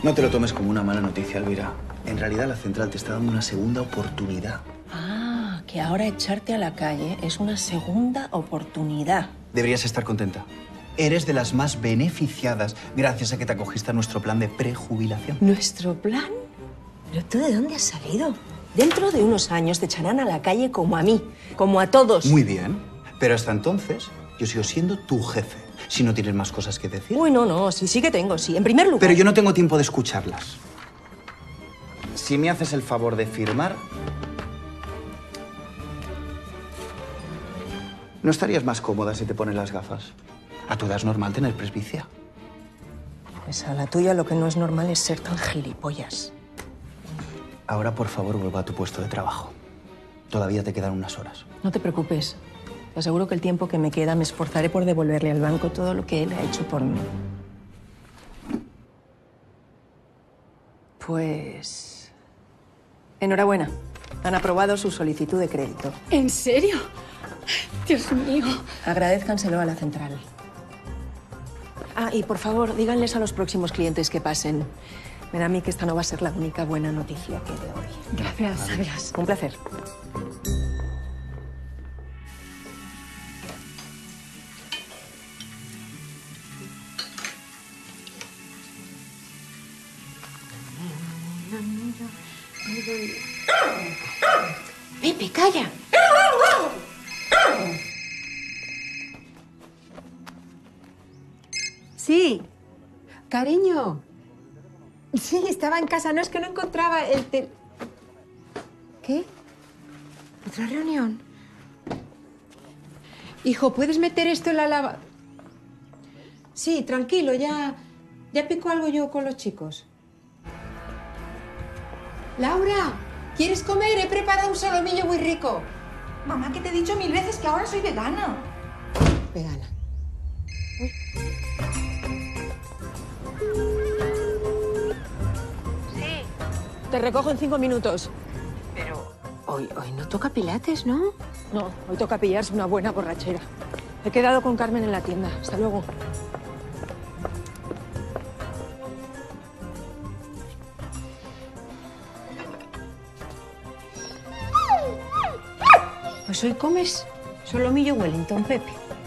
No te lo tomes como una mala noticia, Elvira. En realidad la central te está dando una segunda oportunidad. Ah, que ahora echarte a la calle es una segunda oportunidad. Deberías estar contenta. Eres de las más beneficiadas gracias a que te acogiste a nuestro plan de prejubilación. ¿Nuestro plan? ¿Pero tú de dónde has salido? Dentro de unos años te echarán a la calle como a mí, como a todos. Muy bien, pero hasta entonces yo sigo siendo tu jefe. Si no tienes más cosas que decir. Uy, no, sí que tengo, sí. En primer lugar... Pero yo no tengo tiempo de escucharlas. Si me haces el favor de firmar... ¿No estarías más cómoda si te pones las gafas? A tu edad es normal tener presbicia. Pues a la tuya lo que no es normal es ser tan gilipollas. Ahora, por favor, vuelva a tu puesto de trabajo. Todavía te quedan unas horas. No te preocupes. Te aseguro que el tiempo que me queda me esforzaré por devolverle al banco todo lo que él ha hecho por mí. Pues... enhorabuena. Han aprobado su solicitud de crédito. ¿En serio? Dios mío. Agradézcanselo a la central. Ah, y por favor, díganles a los próximos clientes que pasen. Me da a mí que esta no va a ser la única buena noticia que de hoy. Gracias, adiós. Un placer. Pepe, calla. Sí. Cariño. Sí, estaba en casa. No, es que no encontraba el ¿Qué? ¿Otra reunión? Hijo, ¿puedes meter esto en la lava? Sí, tranquilo, ya pico algo yo con los chicos. Laura, ¿quieres comer? He preparado un solomillo muy rico. Mamá, que te he dicho 1000 veces que ahora soy vegana. Vegana. Uy. Sí. Te recojo en 5 minutos. Pero hoy no toca pilates, ¿no? No, hoy toca pillarse una buena borrachera. He quedado con Carmen en la tienda. Hasta luego. Pues hoy comes solomillo Wellington, Pepe.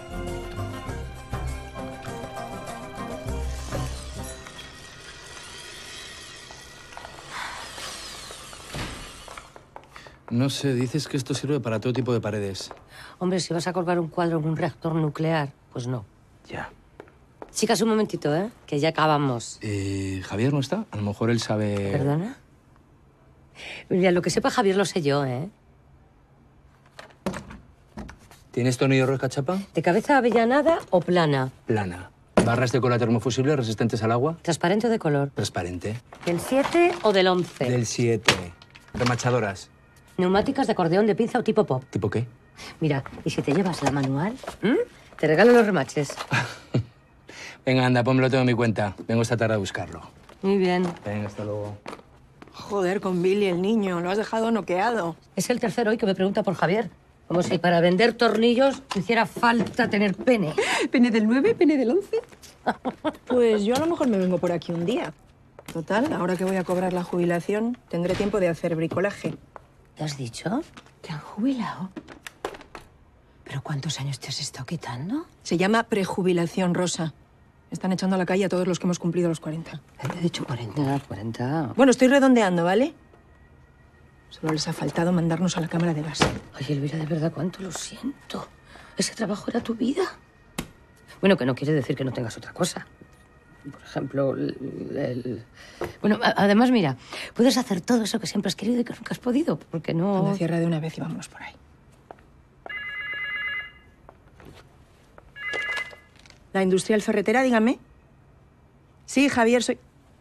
No sé, dices que esto sirve para todo tipo de paredes. Hombre, si vas a colgar un cuadro en un reactor nuclear, pues no. Ya. Chicas, un momentito, ¿eh? Que ya acabamos. ¿Javier no está? A lo mejor él sabe... ¿Perdona? Mira, lo que sepa Javier lo sé yo, ¿eh? ¿Tienes tornillo rosca chapa? ¿De cabeza avellanada o plana? Plana. ¿Barras de cola termofusible resistentes al agua? ¿Transparente o de color? Transparente. ¿Del 7 o del 11? Del 7. Remachadoras. ¿Neumáticas de acordeón de pinza o tipo pop? ¿Tipo qué? Mira, y si te llevas la manual, te regalo los remaches. Venga, anda, pónmelo todo en mi cuenta. Vengo esta tarde a buscarlo. Muy bien. Venga, hasta luego. Joder, con Billy, el niño. Lo has dejado noqueado. Es el tercero hoy que me pregunta por Javier. Como si para vender tornillos hiciera falta tener pene. ¿Pene del 9? ¿Pene del 11? Pues yo a lo mejor me vengo por aquí un día. Total, ahora que voy a cobrar la jubilación, tendré tiempo de hacer bricolaje. ¿Te has dicho? ¿Te han jubilado? ¿Pero cuántos años te has estado quitando? Se llama prejubilación, Rosa. Están echando a la calle a todos los que hemos cumplido los 40. He dicho 40, 40. Bueno, estoy redondeando, ¿vale? Solo les ha faltado mandarnos a la cámara de gas. Oye, Elvira, de verdad, cuánto lo siento. Ese trabajo era tu vida. Bueno, que no quiere decir que no tengas otra cosa. Por ejemplo, Bueno, además, mira, puedes hacer todo eso que siempre has querido y que nunca has podido, porque no... Anda, cierra de una vez y vámonos por ahí. La industrial ferretera, dígame. Sí, Javier, soy...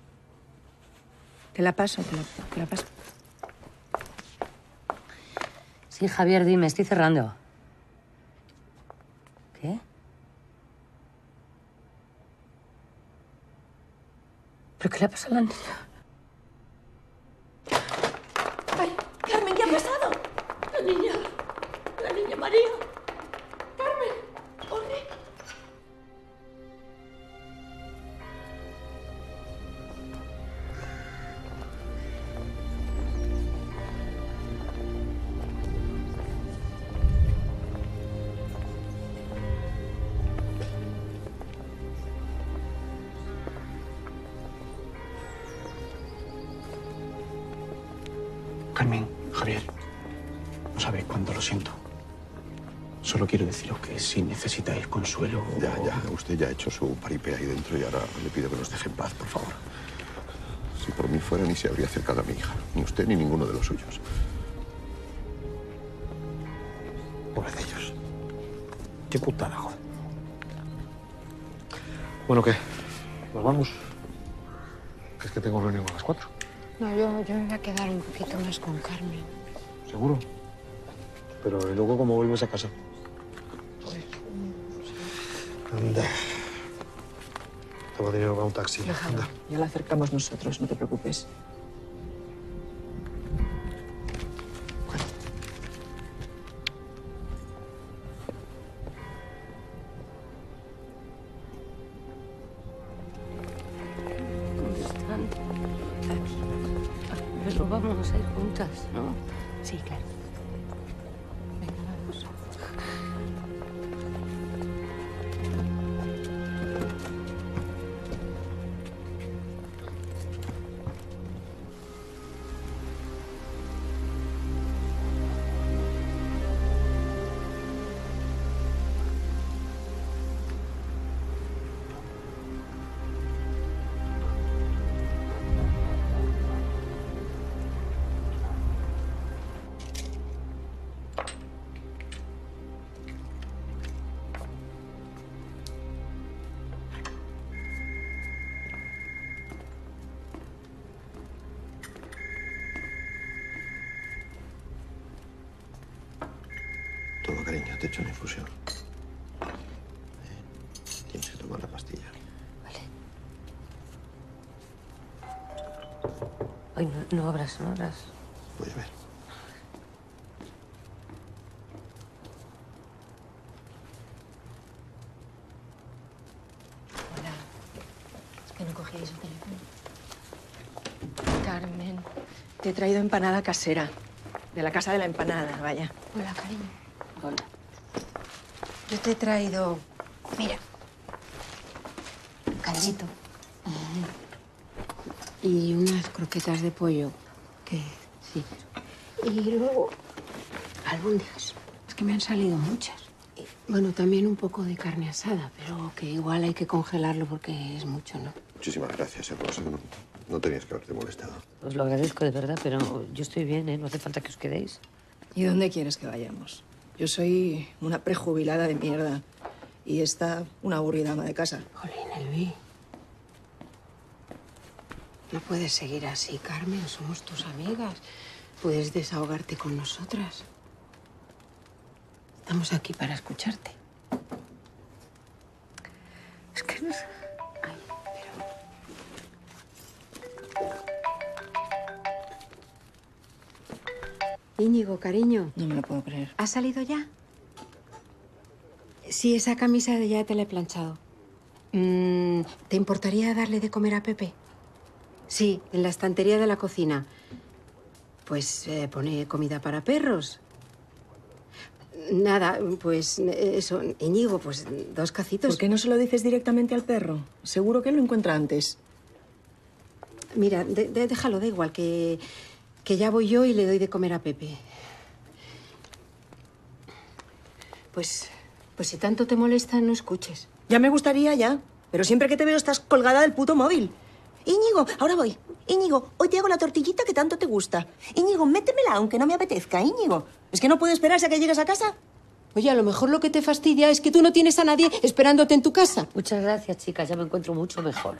Te la paso, te la paso. Sí, Javier, dime, estoy cerrando. ¿Qué? ¿Pero qué le ha pasado a la niña? Ay, Carmen, ¿qué ha pasado? La niña María. Carmen, corre. Carmen, Javier, no sabéis cuánto lo siento. Solo quiero deciros que si necesitáis consuelo... Ya. Usted ya ha hecho su paripé ahí dentro y ahora le pido que nos deje en paz, por favor. Si por mí fuera, ni se habría acercado a mi hija. Ni usted ni ninguno de los suyos. Pobres de ellos. Qué putada, joder. Bueno, ¿qué? ¿Nos vamos? Que es que tengo reunión a las 4. No, yo me voy a quedar un poquito más con Carmen. ¿Seguro? Pero ¿y luego cómo vuelves a casa? Anda. Toma dinero para un taxi. Déjalo. Anda. Ya la acercamos nosotros, no te preocupes. ¿Dónde están? Pero vamos a ir juntas, ¿no? Sí, claro. Venga, vamos. Toma, cariño, te echo una infusión. Tienes que tomar la pastilla. Vale. Ay, no abras. Voy a ver. Hola. Es que no cogíais el teléfono. Carmen, te he traído empanada casera. De la casa de la empanada, vaya. Hola, cariño. Hola. Yo te he traído... Mira. Caldito. Y unas croquetas de pollo. Que sí. Y luego... albóndigas. Es que me han salido muchas. Y, bueno, también un poco de carne asada, pero que igual hay que congelarlo porque es mucho, ¿no? Muchísimas gracias, Rosa. No tenías que haberte molestado. Os lo agradezco de verdad, pero yo estoy bien, ¿eh? No hace falta que os quedéis. ¿Y dónde quieres que vayamos? Yo soy una prejubilada de mierda. Y esta, una aburrida ama de casa. Jolín, Elvi. No puedes seguir así, Carmen. Somos tus amigas. Puedes desahogarte con nosotras. Estamos aquí para escucharte. Es que no sé... Ay, pero... Íñigo, cariño. No me lo puedo creer. ¿Has salido ya? Sí, esa camisa ya te la he planchado. ¿Te importaría darle de comer a Pepe? Sí, en la estantería de la cocina. Pues pone comida para perros. Nada, pues eso, Íñigo, pues 2 cacitos. ¿Por qué no se lo dices directamente al perro? Seguro que él lo encuentra antes. Mira, déjalo, da igual, que ya voy yo y le doy de comer a Pepe. Pues si tanto te molesta, no escuches. Ya me gustaría, ya. Pero siempre que te veo estás colgada del puto móvil. Íñigo, ahora voy. Íñigo, hoy te hago la tortillita que tanto te gusta. Íñigo, métemela aunque no me apetezca, Íñigo. ¿Es que no puedo esperarse a que llegues a casa? Oye, a lo mejor lo que te fastidia es que tú no tienes a nadie esperándote en tu casa. Muchas gracias, chicas. Ya me encuentro mucho mejor.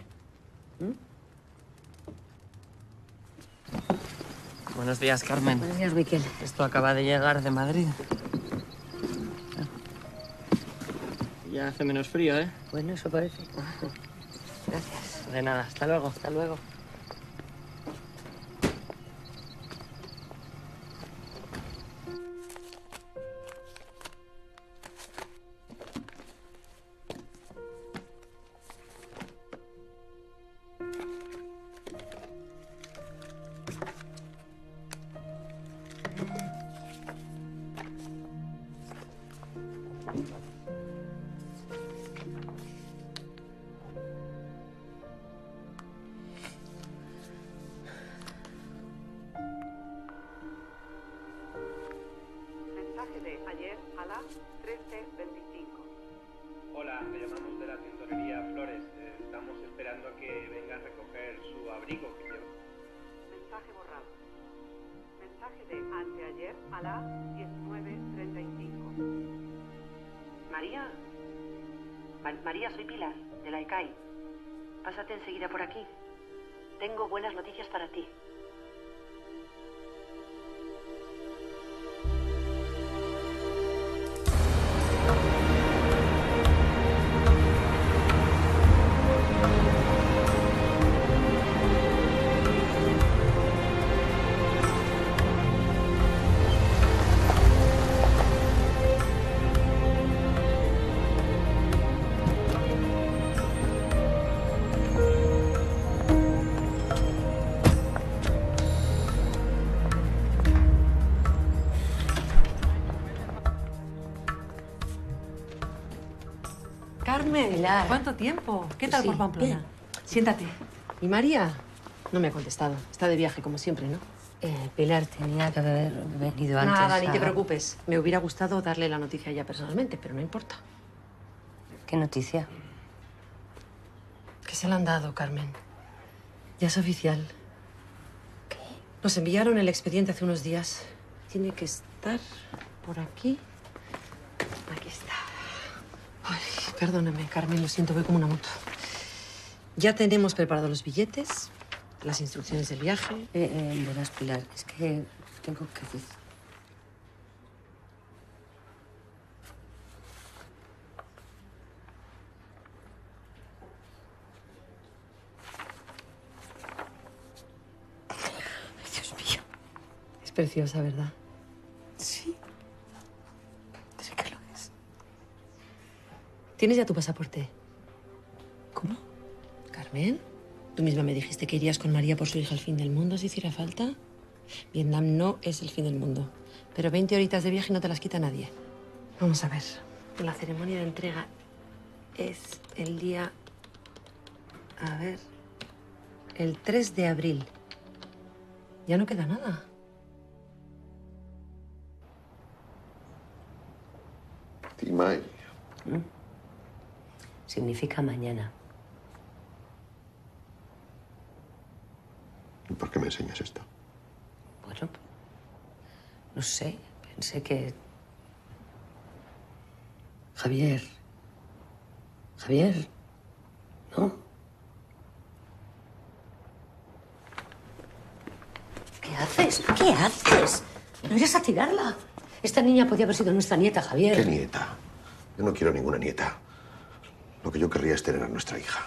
Buenos días, Carmen. Buenos días, Miquel. Esto acaba de llegar de Madrid. Ya hace menos frío, ¿eh? Bueno, eso parece. Gracias. De nada, hasta luego. Hasta luego. 1325. Hola, le llamamos de la tintorería Flores. Estamos esperando a que venga a recoger su abrigo que lleva. Mensaje borrado. Mensaje de anteayer a las 19:35. María. María, soy Pilar, de la ECAI. Pásate enseguida por aquí. Tengo buenas noticias para ti. Carmen, Pilar. ¿cuánto tiempo? ¿Qué tal Sí, por Pamplona? bien. Siéntate. ¿Y María? No me ha contestado. Está de viaje, como siempre, ¿no? Pilar tenía que haber venido antes. Nada, ni te preocupes. Me hubiera gustado darle la noticia ya personalmente, pero no importa. ¿Qué noticia? Que se la han dado, Carmen. Ya es oficial. ¿Qué? Nos enviaron el expediente hace unos días. Tiene que estar por aquí. Aquí está. Ay, perdóname, Carmen, lo siento, voy como una moto. Ya tenemos preparados los billetes, las instrucciones del viaje. Verás, Pilar, es que tengo que decir. Ay, Dios mío. Es preciosa, ¿verdad? Sí. Sí que lo es. ¿Tienes ya tu pasaporte? ¿Cómo? Carmen, tú misma me dijiste que irías con María por su hija al fin del mundo si hiciera falta. Vietnam no es el fin del mundo, pero 20 horitas de viaje no te las quita nadie. Vamos a ver. La ceremonia de entrega es el día... A ver... El 3 de abril. Ya no queda nada. Timay. Significa mañana. ¿Y por qué me enseñas esto? Bueno, no sé. Pensé que... Javier. ¿No? ¿Qué haces? ¿Qué haces? No irás a tirarla. Esta niña podía haber sido nuestra nieta, Javier. ¿Qué nieta? Yo no quiero ninguna nieta. Lo que yo querría es tener a nuestra hija.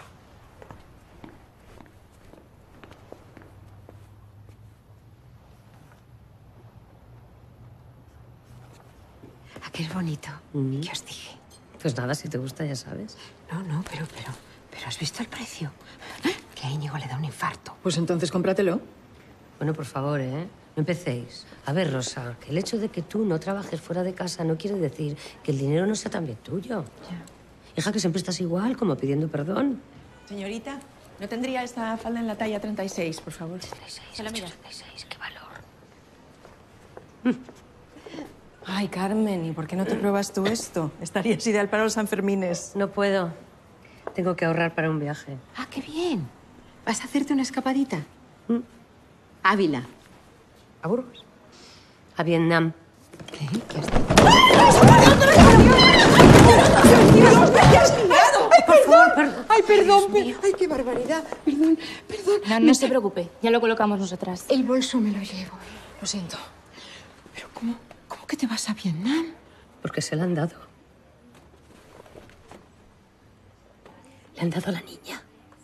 ¿A qué es bonito? ¿Qué os dije? Pues nada, si te gusta ya sabes. No, pero ¿has visto el precio? Que a Íñigo le da un infarto. Pues entonces cómpratelo. Bueno, por favor, ¿eh? No empecéis. A ver, Rosa, que el hecho de que tú no trabajes fuera de casa no quiere decir que el dinero no sea también tuyo. Ya. Hija, que siempre estás igual, como pidiendo perdón. Señorita, ¿no tendría esta falda en la talla 36, por favor? 36, Se la mira. 36, qué valor. Ay, Carmen, ¿y por qué no te pruebas tú esto? Estarías ideal para los Sanfermines. No puedo. Tengo que ahorrar para un viaje. ¡Ah, qué bien! ¿Vas a hacerte una escapadita? Ávila. ¿A Burgos? A Vietnam. ¿Qué? ¿Qué has Ay, perdón. Ay, qué barbaridad. Perdón. No se preocupe, ya lo colocamos nosotras. El bolso me lo llevo. Lo siento. Pero ¿cómo que te vas a Vietnam? Porque se la han dado. Le han dado a la niña.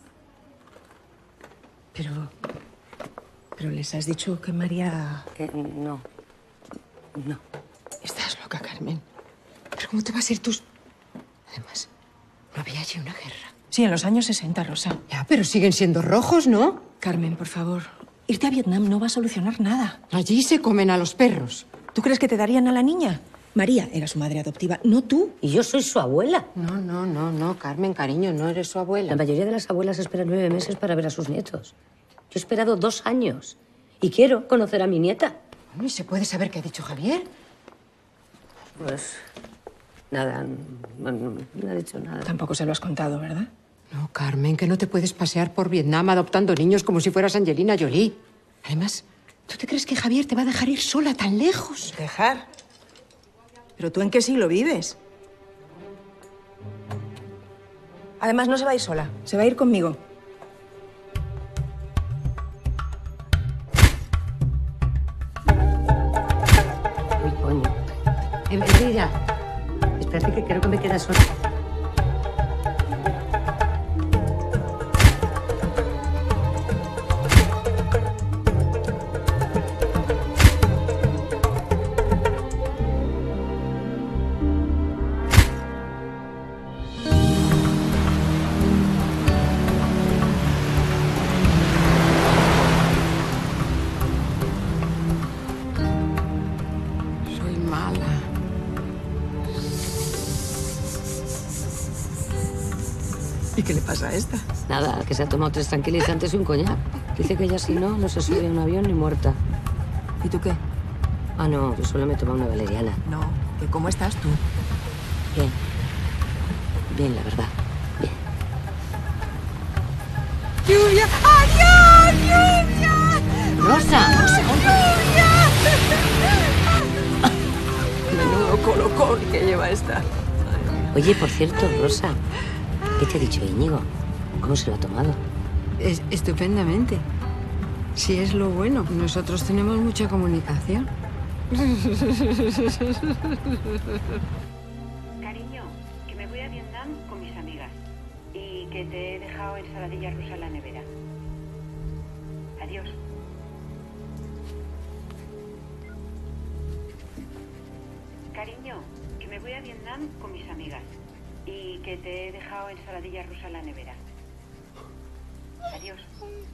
Pero les has dicho que María... No. No. Estás loca, Carmen. ¿Pero cómo te vas a ir tú? Además, no había allí una guerra. Sí, en los años 60, Rosa. Ya, pero siguen siendo rojos, ¿no? Carmen, por favor. Irte a Vietnam no va a solucionar nada. Allí se comen a los perros. ¿Tú crees que te darían a la niña? María era su madre adoptiva, no tú. Y yo soy su abuela. No, Carmen, cariño, no eres su abuela. La mayoría de las abuelas esperan 9 meses para ver a sus nietos. Yo he esperado 2 años. Y quiero conocer a mi nieta. Bueno, ¿y se puede saber qué ha dicho Javier? Pues Nada, no ha dicho nada. Tampoco se lo has contado, ¿verdad? No, Carmen, que no te puedes pasear por Vietnam adoptando niños como si fueras Angelina Jolie. Además, ¿tú te crees que Javier te va a dejar ir sola tan lejos? ¿Dejar? ¿Pero tú en qué siglo vives? Además, no se va a ir sola. Se va a ir conmigo. Uy, coño. Mira, espérate que creo que me queda sola. Soy mala. ¿Y qué le pasa a esta? Nada, que se ha tomado 3 tranquilizantes y un coñac. Dice que ella si no, no se sube a un avión ni muerta. ¿Y tú qué? Ah, no, yo solo me he tomado una valeriana. No, que ¿cómo estás tú? Bien. Bien, la verdad. Bien. ¡Lluvia! ¡Adiós, Lluvia! ¡Rosa! ¡Lluvia! Menudo colocón que lleva esta. Oye, por cierto, Rosa, ¿qué te ha dicho Íñigo? ¿Cómo se lo ha tomado? Estupendamente. Si es lo bueno. Nosotros tenemos mucha comunicación. Cariño, que me voy a Vietnam con mis amigas y que te he dejado ensaladilla rusa en la nevera. Adiós. Cariño, que me voy a Vietnam con mis amigas y que te he dejado ensaladilla rusa en la nevera. Adiós.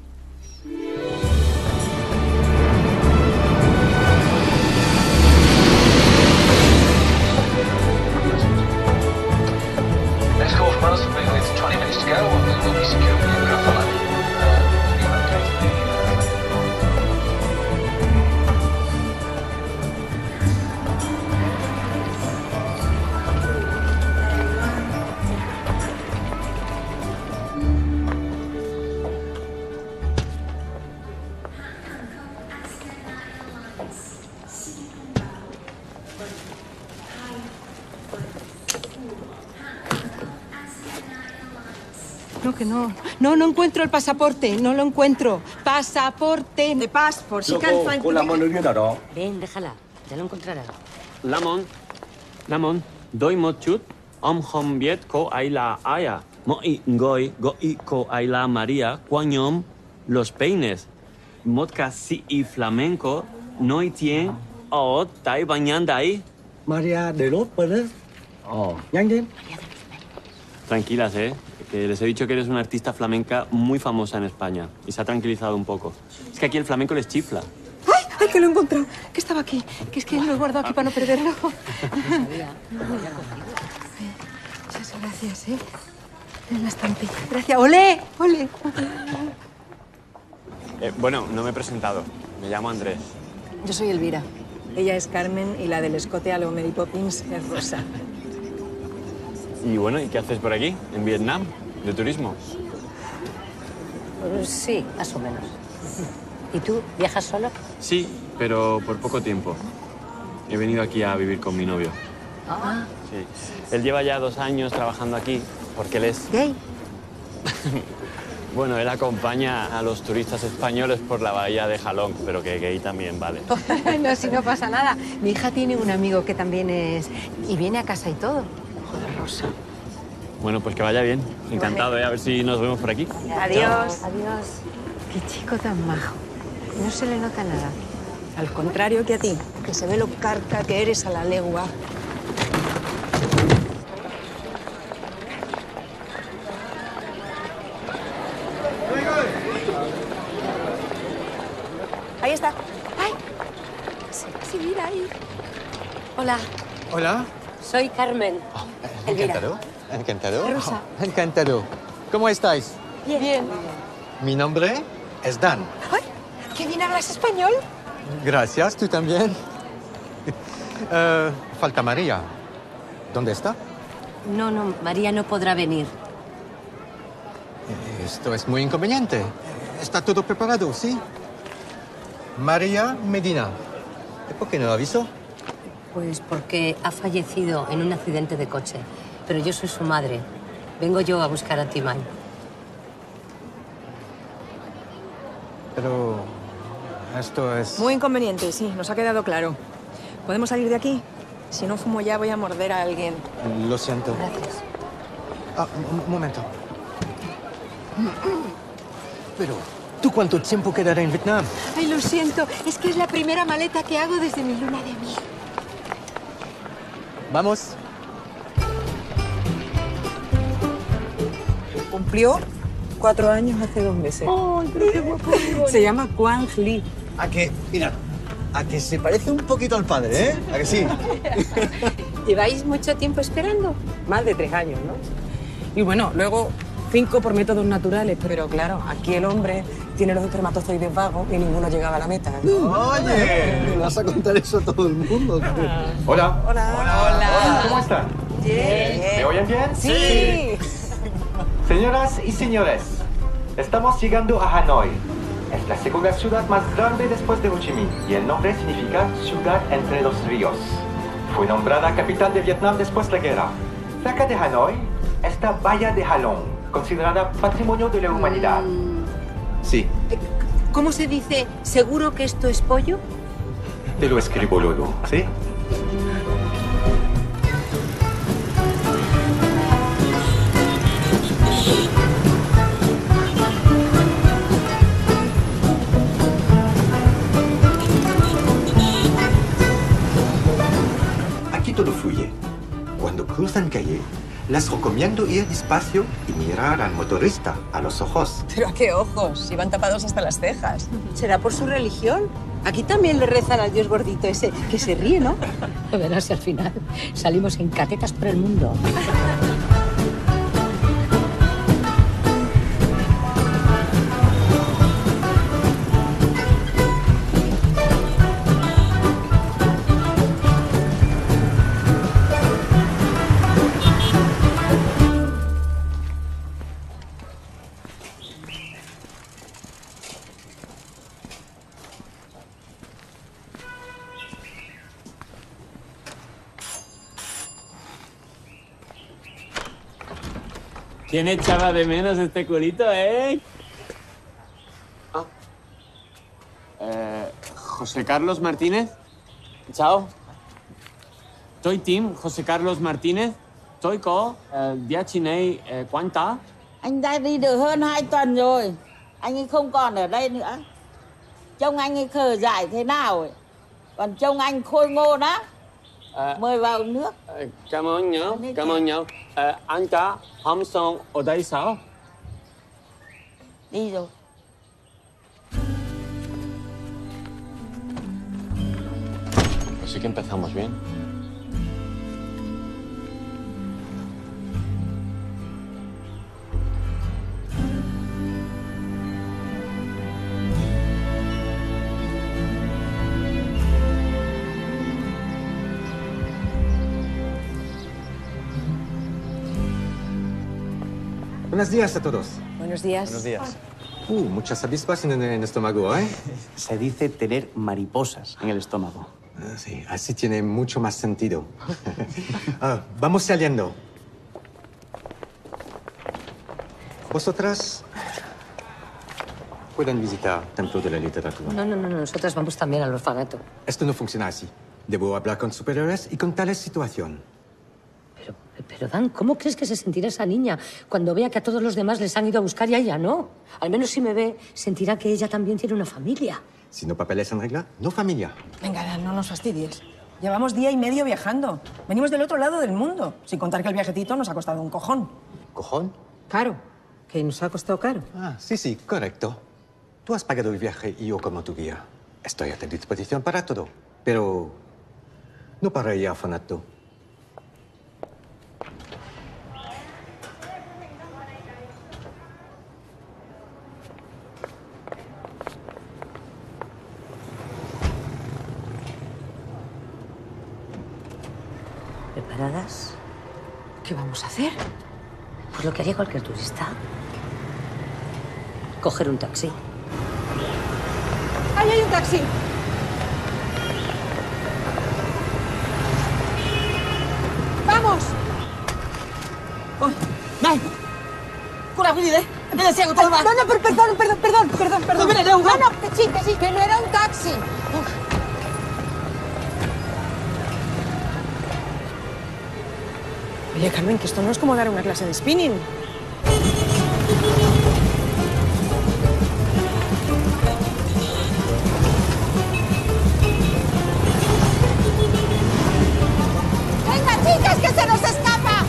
Next call from us, we with 20 minutes to go, and we will be securing the aircraft for landing. Be located. No, que no. No encuentro el pasaporte. No lo encuentro. Pasaporte. The passport. She can't find... Ven, déjala. Ya lo encontrará. Lamon, doi mo chut, hom viet ko aila aya. Mo i ngoi, go i ko aila María, cuañom los peines. Motka si y flamenco, no y tien, o tai bañanda ahí. María de los Pérez. Oh, nhanh lên. Tranquilas, que les he dicho que eres una artista flamenca muy famosa en España y se ha tranquilizado un poco. Es que aquí el flamenco les chifla. ¡Ay! ¡Ay, que lo he encontrado! Que estaba aquí. Que es que lo he guardado aquí para no perderlo. Muchas gracias, En la estampilla. Gracias. ¡Olé! ¡Olé! Bueno, no me he presentado. Me llamo Andrés. Yo soy Elvira. Ella es Carmen y la del escote a lo Mary Poppins es Rosa. Y bueno, ¿y qué haces por aquí, en Vietnam, de turismo? Pues sí, más o menos. ¿Y tú, viajas solo? Sí, pero por poco tiempo. He venido aquí a vivir con mi novio. Ah. Sí. Él lleva ya 2 años trabajando aquí, porque él es... ¿Gay? Bueno, él acompaña a los turistas españoles por la bahía de Jalón, pero que gay también vale. No, si no pasa nada. Mi hija tiene un amigo que también es... Y viene a casa y todo. Joder, Rosa. Bueno, pues que vaya bien. Encantado, A ver si nos vemos por aquí. Adiós. Adiós. Qué chico tan majo. No se le nota nada. Al contrario que a ti, que se ve lo carca que eres a la legua. Ahí está. ¡Ay! Sí, mira ahí. Hola, Hola. soy Carmen. Elvira. Encantado. Encantado. Rosa. Encantado. ¿Cómo estáis? Bien. Mi nombre es Dan. ¡Ay! ¡Qué bien hablas español! Gracias, tú también. Falta María. ¿Dónde está? No, María no podrá venir. Esto es muy inconveniente. Está todo preparado, ¿sí? María Medina. ¿Y por qué no lo avisó? Pues porque ha fallecido en un accidente de coche. Pero yo soy su madre. Vengo yo a buscar a Timay. Pero esto es... Muy inconveniente, sí, nos ha quedado claro. ¿Podemos salir de aquí? Si no fumo ya voy a morder a alguien. Lo siento. Gracias. Ah, un momento. Pero, ¿tú cuánto tiempo quedará en Vietnam? Ay, lo siento. Es que es la primera maleta que hago desde mi luna de miel. Vamos. Cumplió 4 años hace 2 meses. ¡Ay, pero qué guapo! Se llama Quang Lee. A que, mira, a que se parece un poquito al padre, ¿eh? ¿A que sí? ¿Lleváis mucho tiempo esperando? Más de 3 años, ¿no? Y bueno, luego 5 por métodos naturales, pero claro, aquí el hombre tiene los espermatozoides vagos y ninguno llegaba a la meta. Oye, ¿le vas a contar eso a todo el mundo? Hola. Hola. ¿Cómo están? Bien. ¿Me oyen bien? Sí. Señoras y señores, estamos llegando a Hanoi. Es la segunda ciudad más grande después de Ho Chi Minh y el nombre significa ciudad entre los ríos. Fue nombrada capital de Vietnam después de la guerra. Cerca de Hanoi está Bahía de Halong, considerada patrimonio de la humanidad. Sí, ¿Cómo se dice? ¿Seguro que esto es pollo? te lo escribo luego, ¿sí? Aquí todo fluye. Cuando cruzan calle, les recomiendo ir despacio y mirar al motorista a los ojos. ¿Pero a qué ojos? Si van tapados hasta las cejas. ¿Será por su religión? Aquí también le rezan al dios gordito ese, que se ríe, ¿no? Verás si al final salimos en catetas por el mundo. ¿Quién echaba de menos este culito, eh? José Carlos Martínez. Chao. Tôi Tim, José Carlos Martínez. Tôi có địa chỉ này quán ta. Anh đã đi được hơn 2 tuần rồi. Anh ấy không còn ở đây nữa. Trông anh ấy khờ dại thế nào ấy. Còn trông anh khôi ngô lắm. Mời vào uống nước. Cảm ơn nhau, cảm ơn nhau. Anh ta hôm xong ở đây sao? Đi rồi. Así que empezamos bien. Buenos días a todos. Buenos días. Buenos días. Muchas avispas en el estómago, ¿eh? Se dice tener mariposas en el estómago. Sí, así tiene mucho más sentido. Vamos saliendo. Vosotras pueden visitar Templo de la Literatura. No, nosotras vamos también al orfanato. Esto no funciona así. Debo hablar con superiores y contarles situación. Pero, Dan, ¿cómo crees que se sentirá esa niña cuando vea que a todos los demás les han ido a buscar y a ella no? Al menos si me ve, sentirá que ella también tiene una familia. Si no papeles en regla, no familia. Venga, Dan, no nos fastidies. Llevamos 1 día y medio viajando. Venimos del otro lado del mundo. Sin contar que el viajecito nos ha costado un cojón. ¿Cojón? Caro. Que nos ha costado caro. Sí, correcto. Tú has pagado el viaje y yo como tu guía. Estoy a tu disposición para todo. Pero no para ir al orfanato. ¿Preparadas? ¿Qué vamos a hacer? Pues lo que haría cualquier turista. Coger un taxi. ¡Ahí hay un taxi! ¡Vamos! Nej! Goddag, fordi det. Det der ser jo død, hva'? No, perdón. Mira, det er jo No, que sí, que no era un taxi. Oye, Carmen, que esto no es como dar una clase de spinning. ¡Venga, chicas, que se nos escapa!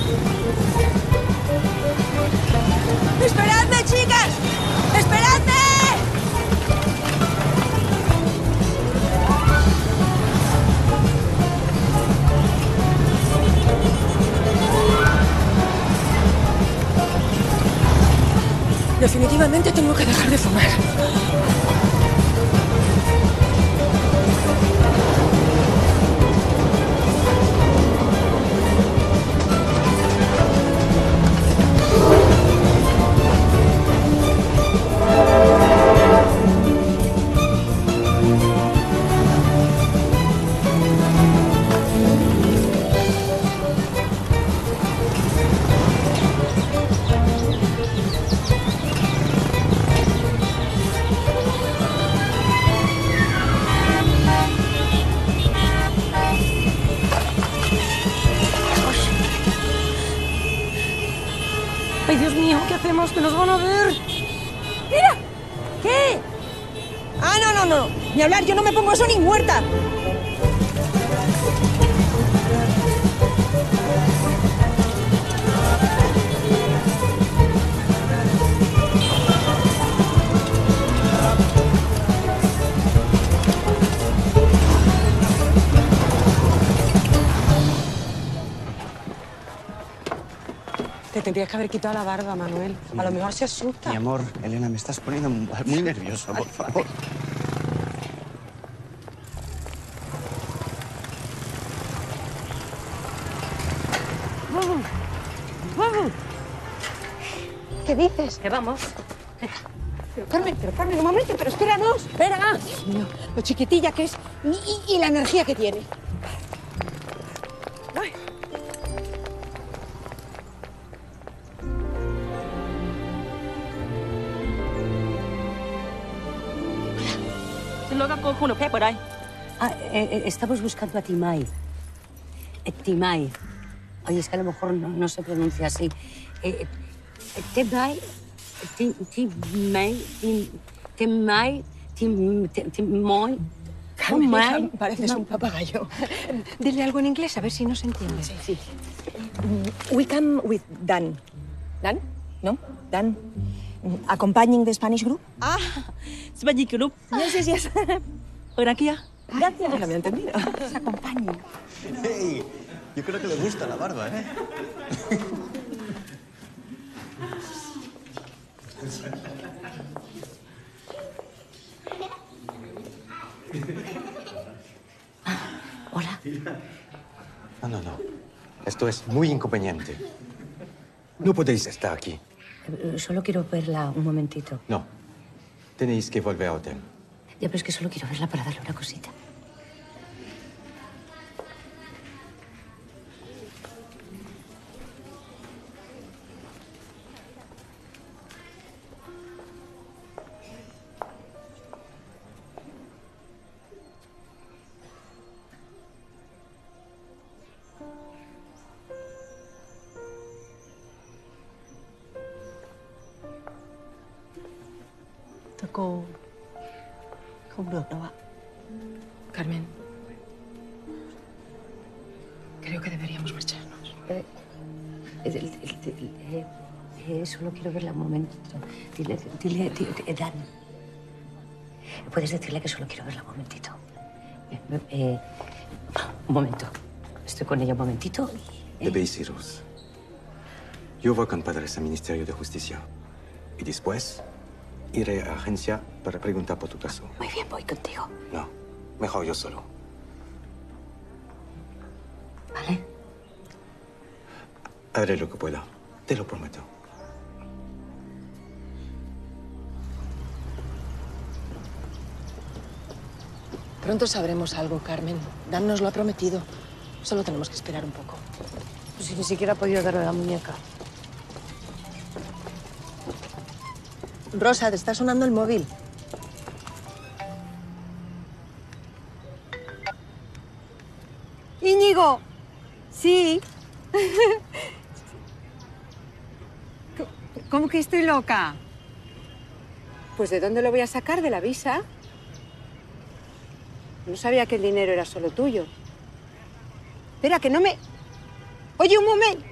¡Esperadme, chicas! ¡Esperadme! Definitivamente tengo que dejar de fumar. Ay, Dios mío, ¿qué hacemos? ¡Que nos van a ver! ¡Mira! ¿Qué? Ah, no. Ni hablar, yo no me pongo eso ni muerta. Te tendrías que haber quitado la barba, Manuel. A lo mejor se asusta. Mi amor, Elena, me estás poniendo muy nerviosa, por favor. ¿Qué dices? Que vamos. Pero Carmen, un momento, pero espéranos. Espera. Dios mío, lo chiquitilla que es y la energía que tiene. Estamos buscando a Timay. Timay. Oye, es que a lo mejor no se pronuncia así. Timay. Carmen, pareces un papagayo. Dile algo en inglés, a ver si nos entiende. Sí. We come with Dan. ¿Dan? ¿No? Dan. Accompanying the Spanish group. Ah, Spanish group. Yes. Gracias. Gracias. Ya me había entendido. Nos acompañen. Hey, yo creo que le gusta la barba, ¿eh? Hola. No. Esto es muy inconveniente. No podéis estar aquí. Solo quiero verla un momentito. No. Tenéis que volver al hotel. Ya, pero es que solo quiero verla para darle una cosita. Cô không được đâu ạ. Carmen, creo que deberíamos marcharnos. Solo quiero verla un momento. Dile, Dan. Puedes decirle que solo quiero verla un momentito. Un momento. Estoy con ella un momentito. Debéis iros. Yo voy con padres al Ministerio de Justicia. Y después iré a agencia para preguntar por tu caso. Muy bien, voy contigo. No, mejor yo solo. ¿Vale? Haré lo que pueda. Te lo prometo. Pronto sabremos algo, Carmen. Dan nos lo ha prometido. Solo tenemos que esperar un poco. Pues si ni siquiera ha podido darle la muñeca. Rosa, te está sonando el móvil. Íñigo. Sí. ¿Cómo que estoy loca? Pues ¿de dónde lo voy a sacar? ¿De la visa? No sabía que el dinero era solo tuyo. Espera, que no me... Oye, un momento.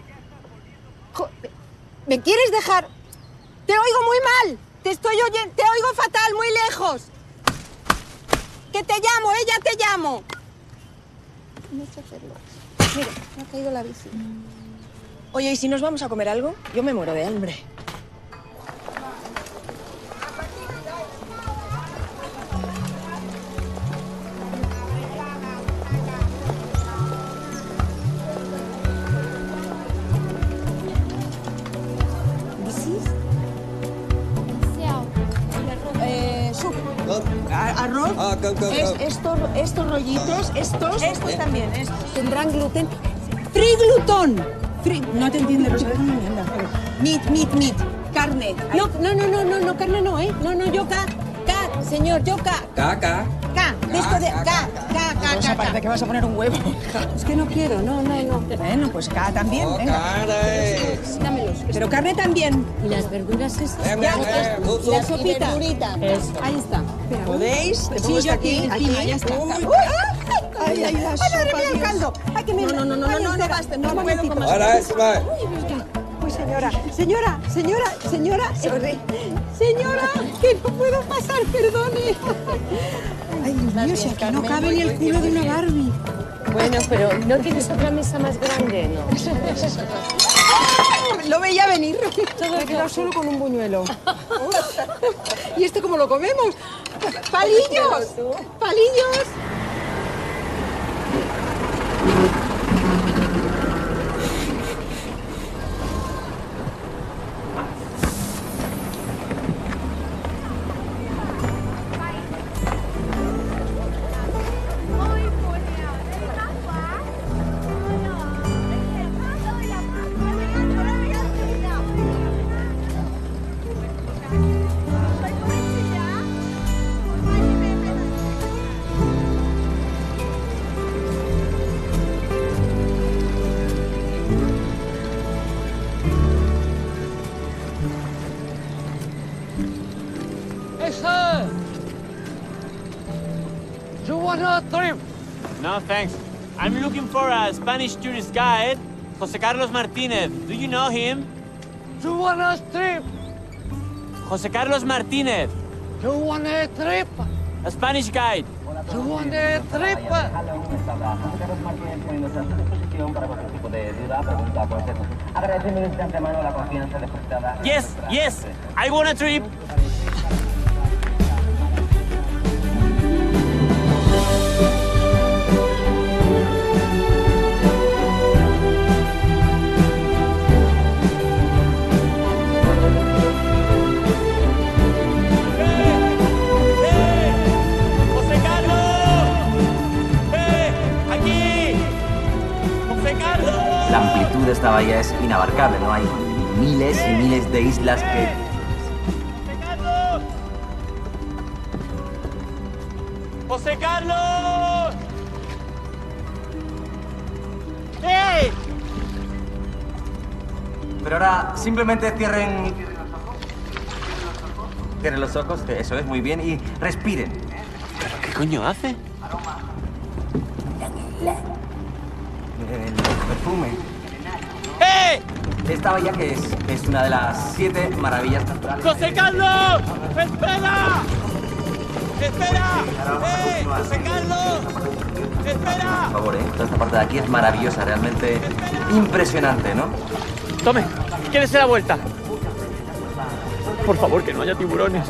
¿Me quieres dejar? Te oigo muy mal. Te estoy oyendo. Te oigo fatal, muy lejos. Que te llamo, ya te llamo. No sé hacerlo. Mira, me ha caído la bici. Oye, ¿y si nos vamos a comer algo? Yo me muero de hambre. Arroz, estos rollitos, estos también. Tendrán gluten. ¡Free gluten! No te entiendo, Rosa, es una mierda. Meat, carne. No, carne no, ¿eh? No, yo señor, yo K. De esto de K. Rosa, parece que vas a poner un huevo. Es que no quiero, no. Bueno, pues K también, venga. Dámelos. Pero carne también. ¿Y las verduras esas? ¿Y la sopita? Ahí está. Espera, ¿Podéis? ¿Te Sí, pongo yo esto aquí, encima, ya está. Ay, la ¡Ay, madre mía, el caldo! ¡Ay, que me... No basta, no puedo con más. Ahora es más. Uy, señora, que no puedo pasar, perdone. Ay, Dios mío, si aquí no cabe ni el culo de una Barbie. Bueno, pero ¿no tienes otra mesa más grande? No. Lo veía venir. Me he quedado solo con un buñuelo. ¿Y esto cómo lo comemos? ¡Palillos! ¡Palillos! No, thanks. I'm looking for a Spanish tourist guide, José Carlos Martínez. Do you know him? You want a trip? José Carlos Martínez. You want a trip? A Spanish guide. You want a trip? Yes, I want a trip. La amplitud de esta bahía es inabarcable, ¿no? Hay miles y miles de islas que... ¡José Carlos! ¡Hey! Pero ahora simplemente cierren los ojos, que eso es muy bien, y respiren. ¿Pero qué coño hace? El perfume. ¡Eh! Esta bahía que es una de las 7 maravillas naturales. ¡José Carlos! ¡Espera! ¡Espera! ¡José Carlos! ¡Espera! Por favor, toda esta parte de aquí es maravillosa, realmente impresionante, ¿no? Tome, quédese la vuelta. Por favor, que no haya tiburones.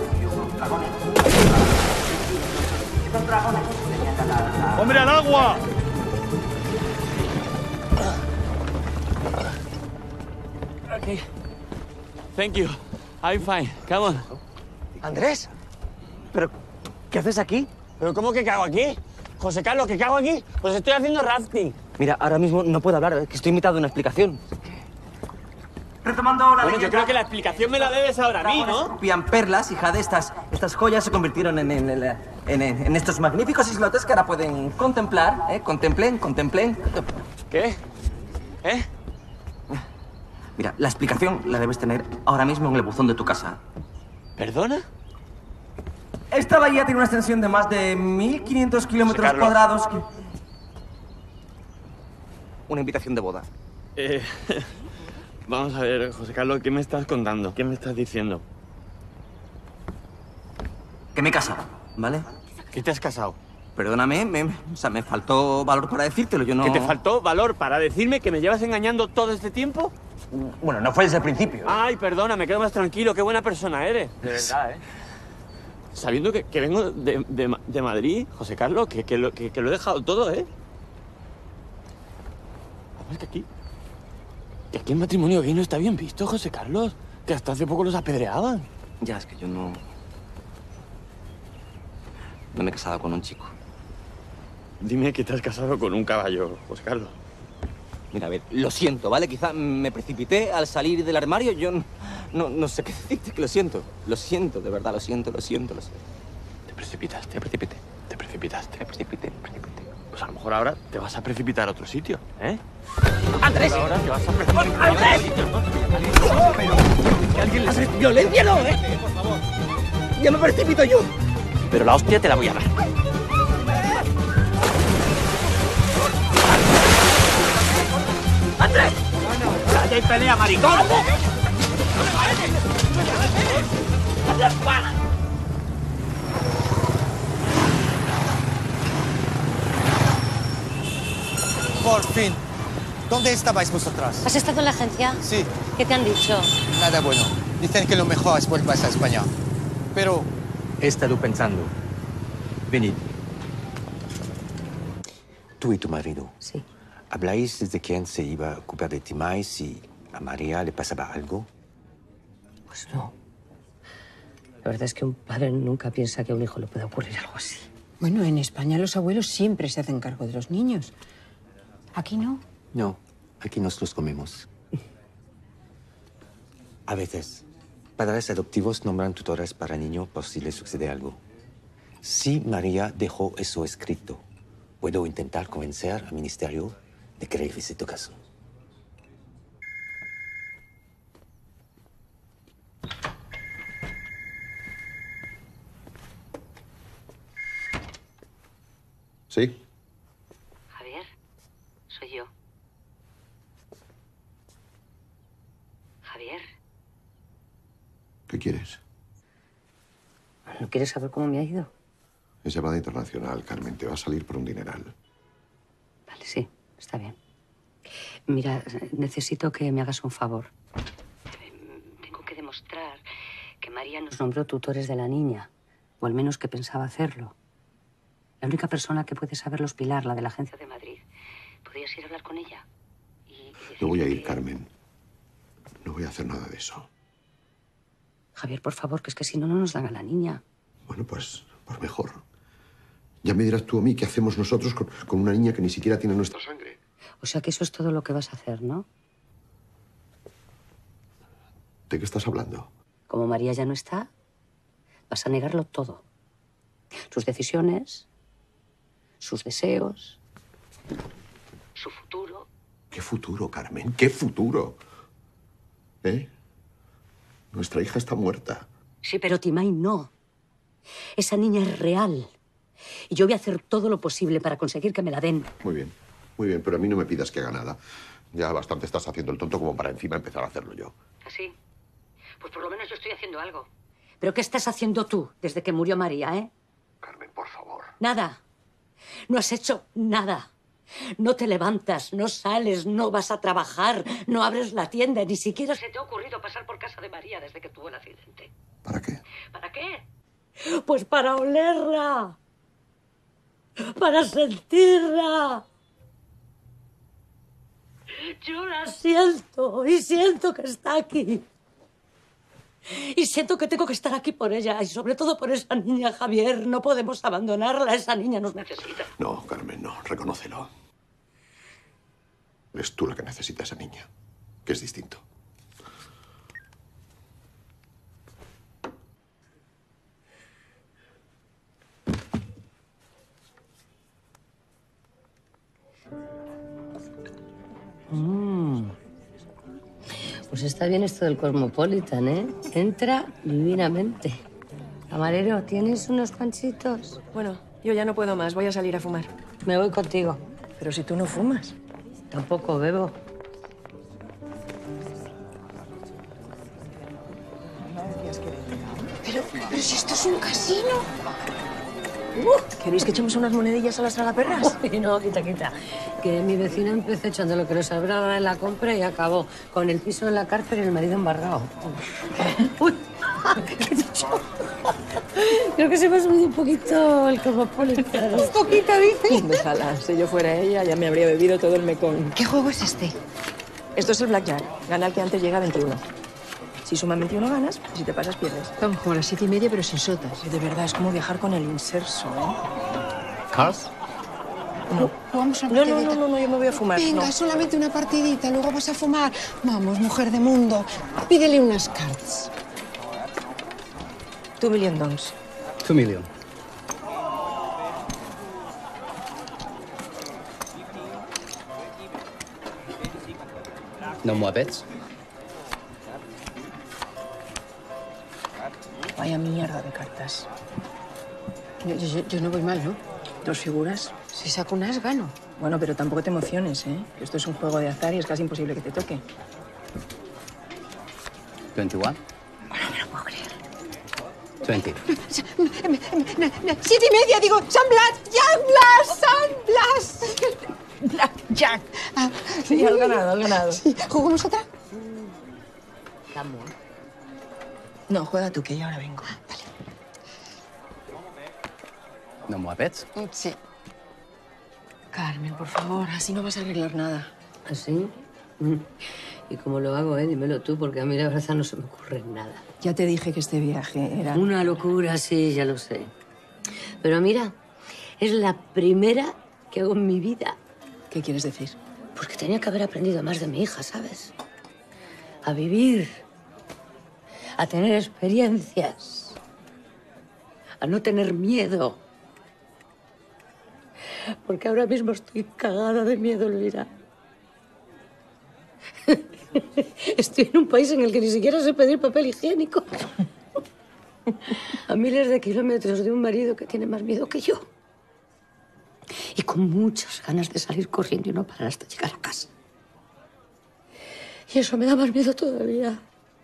¡Hombre, al agua! Okay. Thank you. I'm fine. Come on. Andrés, ¿pero qué haces aquí? ¿Pero cómo que cago aquí? José Carlos, ¿qué cago aquí? Pues estoy haciendo rafting. Mira, ahora mismo no puedo hablar, que estoy en mitad de una explicación. Retomando la Bueno, yo creo que la explicación me la debes ahora a mí, ¿no? Escupían perlas, hija de estas joyas se convirtieron en estos magníficos islotes que ahora pueden contemplar, ¿eh? Contemplen. ¿Qué? ¿Eh? Mira, la explicación la debes tener ahora mismo en el buzón de tu casa. ¿Perdona? Esta bahía tiene una extensión de más de 1.500 kilómetros cuadrados. Una invitación de boda. Vamos a ver, José Carlos, ¿qué me estás contando? ¿Qué me estás diciendo? Que me he casado, ¿vale? ¿Qué te has casado? Perdóname, me faltó valor para decírtelo, yo no... ¿Que te faltó valor para decirme que me llevas engañando todo este tiempo? Bueno, no fue desde el principio. Ay, perdona, me quedo más tranquilo, qué buena persona eres. De verdad, ¿eh? Sabiendo que vengo de Madrid, José Carlos, que lo he dejado todo, ¿eh? Además que aquí el matrimonio gay no está bien visto, José Carlos. Que hasta hace poco los apedreaban. Ya, es que yo no me he casado con un chico. Dime que te has casado con un caballo, José Carlos. Mira, a ver, lo siento, ¿vale? Quizá me precipité al salir del armario. Yo no sé qué decirte, que lo siento. Lo siento, de verdad, lo siento. Te precipitaste. Pues a lo mejor ahora te vas a precipitar a otro sitio, ¿eh? ¡Andrés! Ahora te vas a precipitar ¡Andrés! Que alguien le... ¡Violencia no, eh! Por favor. ¡Ya me precipito yo! Pero la hostia te la voy a dar. ¡Andrés! ¡Calla y pelea, maricón! ¡Andrés, para! Por fin. ¿Dónde estabais vosotras? ¿Has estado en la agencia? Sí. ¿Qué te han dicho? Nada bueno. Dicen que lo mejor es vuelvas a España. Pero... He estado pensando. Venid. Tú y tu marido. Sí. ¿Habláis de quién se iba a ocupar de Timay si a María le pasaba algo? Pues no. La verdad es que un padre nunca piensa que a un hijo le pueda ocurrir algo así. Bueno, en España los abuelos siempre se hacen cargo de los niños. ¿Aquí no? No, aquí nos los comemos. A veces, padres adoptivos nombran tutores para niño por si les sucede algo. Si María dejó eso escrito, puedo intentar convencer al ministerio de que revise tu caso. ¿Sí? Javier, soy yo. Javier, ¿Qué quieres? ¿no quieres saber cómo me ha ido? Es llamada internacional, Carmen. Te va a salir por un dineral. Vale, sí, está bien. Mira, necesito que me hagas un favor. Tengo que demostrar que María nos nombró tutores de la niña, o al menos que pensaba hacerlo. La única persona que puede saberlo es Pilar, la de la agencia de Madrid. ¿Podrías ir a hablar con ella? No voy a ir, Carmen. No voy a hacer nada de eso. Javier, por favor, que es que si no, no nos dan a la niña. Bueno, pues mejor. Ya me dirás tú a mí qué hacemos nosotros con una niña que ni siquiera tiene nuestra sangre. O sea que eso es todo lo que vas a hacer, ¿no? ¿De qué estás hablando? Como María ya no está, vas a negarlo todo. Sus decisiones, sus deseos, su futuro. ¿Qué futuro, Carmen? ¿Qué futuro? ¿Eh? Nuestra hija está muerta. Sí, pero Timay no. Esa niña es real. Y yo voy a hacer todo lo posible para conseguir que me la den. Muy bien, pero a mí no me pidas que haga nada. Ya bastante estás haciendo el tonto como para encima empezar a hacerlo yo. ¿Así? Pues por lo menos yo estoy haciendo algo. ¿Pero qué estás haciendo tú desde que murió María, eh? Carmen, por favor. Nada. No has hecho nada. No te levantas, no sales, no vas a trabajar, no abres la tienda, ni siquiera se te ha ocurrido pasar por casa de María desde que tuvo el accidente. ¿Para qué? ¿Para qué? Pues para olerla. Para sentirla. Yo la siento y siento que está aquí. Y siento que tengo que estar aquí por ella y sobre todo por esa niña, Javier. No podemos abandonarla, esa niña nos necesita. No, Carmen, no. Reconócelo. Eres tú la que necesita a esa niña, que es distinto. Pues está bien esto del Cosmopolitan, ¿eh? Entra divinamente. Camarero, ¿tienes unos panchitos? Bueno, yo ya no puedo más. Voy a salir a fumar. Me voy contigo. Pero si tú no fumas. Tampoco bebo. Pero si esto es un casino. ¿Queréis que echemos unas monedillas a las tragaperras? No, quita. Que mi vecina empezó echando lo que nos sobraba en la compra y acabó con el piso en la cárcel y el marido embargado. Uy, ¿qué he dicho? Creo que se me ha subido un poquito el Cosmopolitan. Un poquito, dice. Déjala. Si yo fuera ella, ya me habría bebido todo el mecón. ¿Qué juego es este? Esto es el blackjack. Gana el que antes llega a 21. Si suman 21 ganas, y si te pasas pierdes. Vamos como a las 7:30, pero sin sotas. De verdad, es como viajar con el inserso, ¿eh? ¿Cars? No. Vamos a No, yo me voy a fumar. Venga, no. solamente una partidita, luego vas a fumar. Vamos, mujer de mundo, pídele unas cards. $2 million. 2 million. No more bets. Vaya mierda de cartas. Yo no voy mal, ¿no? 2 figuras. Si saco unas, gano. Bueno, pero tampoco te emociones, ¿eh? Que esto es un juego de azar y es casi imposible que te toque. 21. Bueno, me lo puedo creer. 20. 7:30, digo, San Blas. Blackjack. Sí, has ganado. Sí. ¿Jugamos otra? No, juega tú, que yo ahora vengo. Vale. No more bets. Sí. Carmen, por favor, así no vas a arreglar nada. ¿Así? ¿Y cómo lo hago, Dímelo tú, porque a mí la verdad no se me ocurre nada. Ya te dije que este viaje era... Una locura, sí, ya lo sé. Pero mira, es la primera que hago en mi vida. ¿Qué quieres decir? Pues que tenía que haber aprendido más de mi hija, ¿sabes? A vivir, a tener experiencias, a no tener miedo. Porque ahora mismo estoy cagada de miedo, Elvira. Estoy en un país en el que ni siquiera sé pedir papel higiénico. A miles de kilómetros de un marido que tiene más miedo que yo. Y con muchas ganas de salir corriendo y no parar hasta llegar a casa. Y eso me da más miedo todavía.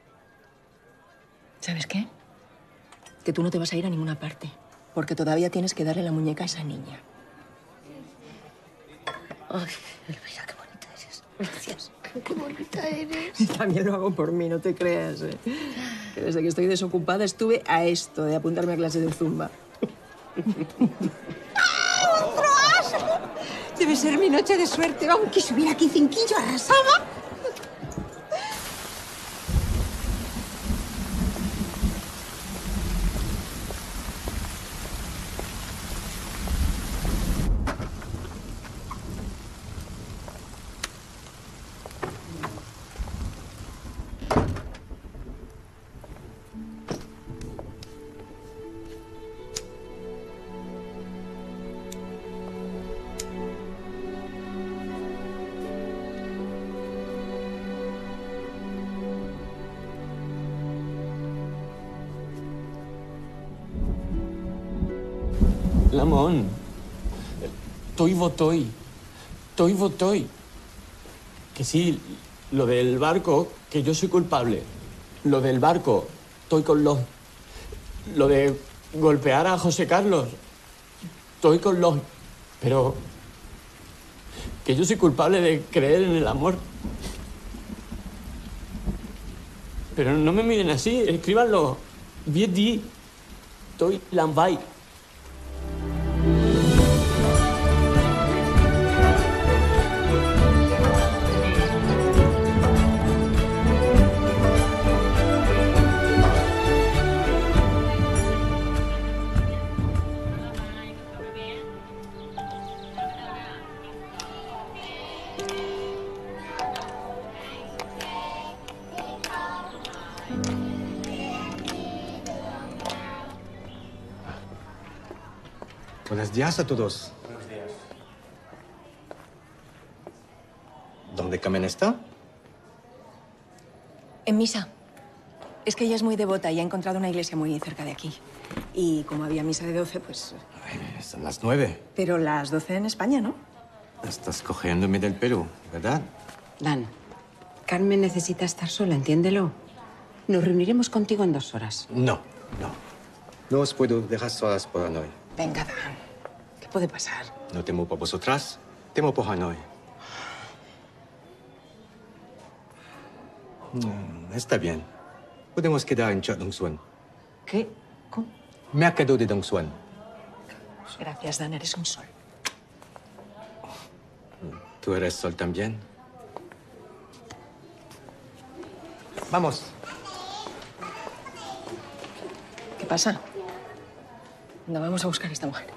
¿Sabes qué? Que tú no te vas a ir a ninguna parte. Porque todavía tienes que darle la muñeca a esa niña. Ay, Elvira, qué bonita eres. Gracias. Qué bonita eres. También lo hago por mí, no te creas, ¿eh? Que desde que estoy desocupada estuve a esto de apuntarme a clase de zumba. ¡Otro as! Debe ser mi noche de suerte. Vamos, que subir aquí cinquillo arrasaba. Lamón. Toy. Que sí, lo del barco, que yo soy culpable. Lo del barco, estoy con los... Lo de golpear a José Carlos, estoy con los... Pero... Que yo soy culpable de creer en el amor. Pero no me miren así, escríbanlo. Viet dit, estoy l'envai. Buenos días a todos. Buenos días. ¿Dónde Carmen está? En misa. Es que ella es muy devota y ha encontrado una iglesia muy cerca de aquí. Y como había misa de 12, pues... Son las 9. Pero las 12 en España, ¿no? Estás cogiéndome del pelo, ¿verdad? Dan, Carmen necesita estar sola, entiéndelo. Nos reuniremos contigo en 2 horas. No. No os puedo dejar solas por Hanoi. Venga, Dan. ¿Qué puede pasar? No temo por vosotras, temo por Hanoi. Está bien. Podemos quedar en Chợ Đông Xuân. ¿Qué? ¿Cómo? Mercado de Đông Xuân. Gracias, Dan. Eres un sol. ¿Tú eres sol también? Vamos. ¿Qué pasa? No, vamos a buscar a esta mujer.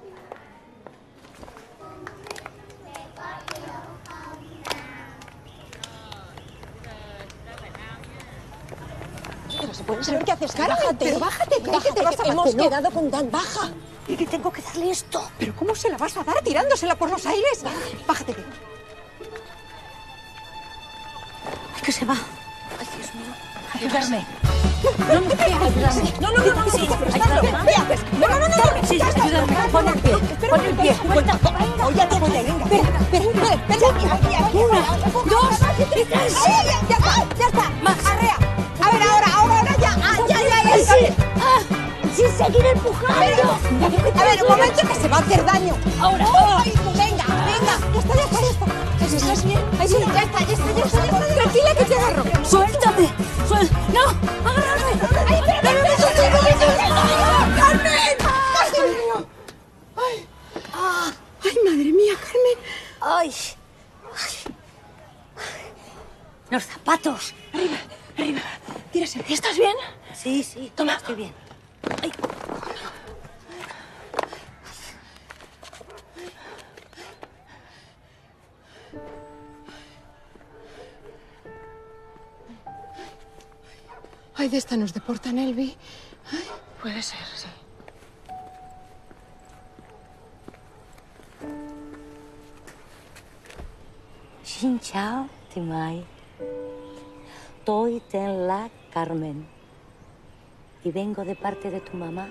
Pero se puede saber qué haces. Carmen, Bájate. pero bájate, Bájate, que te vas a hemos bajar. No. quedado con Dan. Baja. Y que tengo que darle esto. ¿Pero cómo se la vas a dar? ¿Tirándosela por los aires? Bájate. Ay, que se va. Ay, Dios mío. Ayudarme. No, Sí, ayúdame. Pon el pie. Pon el pie. Ya te voy a ir. Venga. Espera. 1, 2 y 3. Ya está. Más. Arrea. A ver, ahora ya. Sí. Sin seguir empujando. A ver, un momento que se va a hacer daño. Ahora. Venga. Ya está. ¿Estás bien? Ay, sí, ya está. Tranquila que te agarro. Suéltame. No, agárrame. Ay, ¡Carmen! Ay, madre mía, Carmen. Ay. Los zapatos. Arriba. Tírase. ¿Estás bien? Sí. Toma. Estoy bien. Ay. Ay, de esta nos deportan, Elvi. Puede ser, sí. Xin chào, Thị Mai. Tôi tên là Carmen y vengo de parte de tu mamá.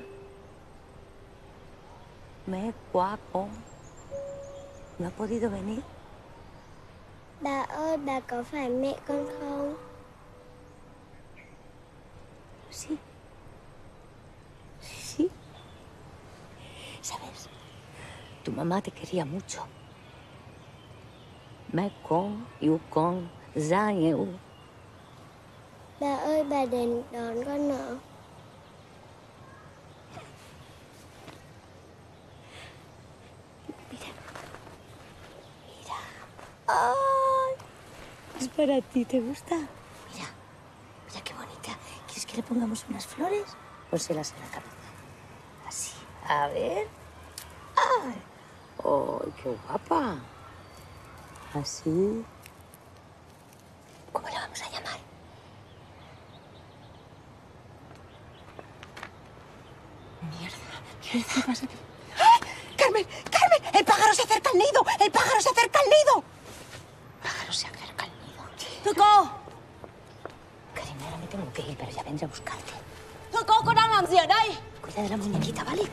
Me qua con. ¿No ha podido venir? Bà ơi, bà có phải mẹ con không? Sí. Sí. ¿Sabes? Tu mamá te quería mucho. Mẹ con, yêu con, ra yêu. Bà ơi, bà đến đón con nữa. ¡Ay! Es para ti, ¿te gusta? Mira qué bonita. ¿Quieres que le pongamos unas flores? Pónselas en la cabeza. Así. A ver. ¡Ay! ¡Ay, qué guapa! Así. ¿Cómo la vamos a llamar? Mierda, ¿qué pasa? ¡Ah! ¡Carmen! ¡El pájaro se acerca al nido! ¡El pájaro se acerca al nido! ¡Tuco! Cariño, ahora me tengo que ir, pero ya vendré a buscarte. Thôi cô đang làm gì ở đây? Cuida de la muñequita, ¿vale?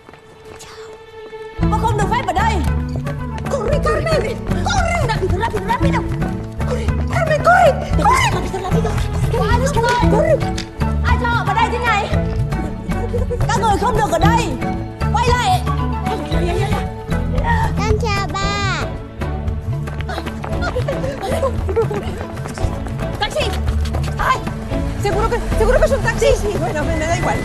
Cô không được phép ở đây. Corre, Carmen! Corre! ¡Rápido! Corre, Carmen, corre! ¡Rápido! Corre! Ai cho ở đây thế này? Các người không được ở đây. Quay lại. Con chào bà. ¡Taxi! ¡Ay! ¿Seguro que es un taxi? Sí. Bueno, me da igual.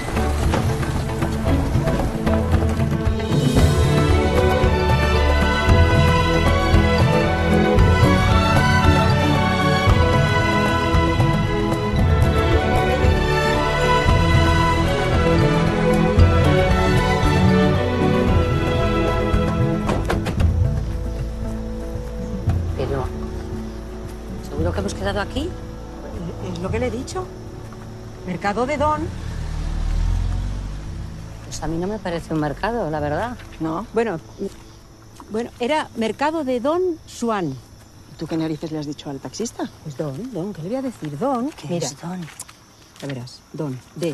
Pero... ¿seguro que hemos quedado aquí? Es lo que le he dicho. Mercado de Don. Pues a mí no me parece un mercado, la verdad. No. Bueno, era mercado de Don Juan. ¿Tú qué narices le has dicho al taxista? Pues Don, ¿qué le voy a decir? Don, ¿Qué es Don? Ya verás, Don, de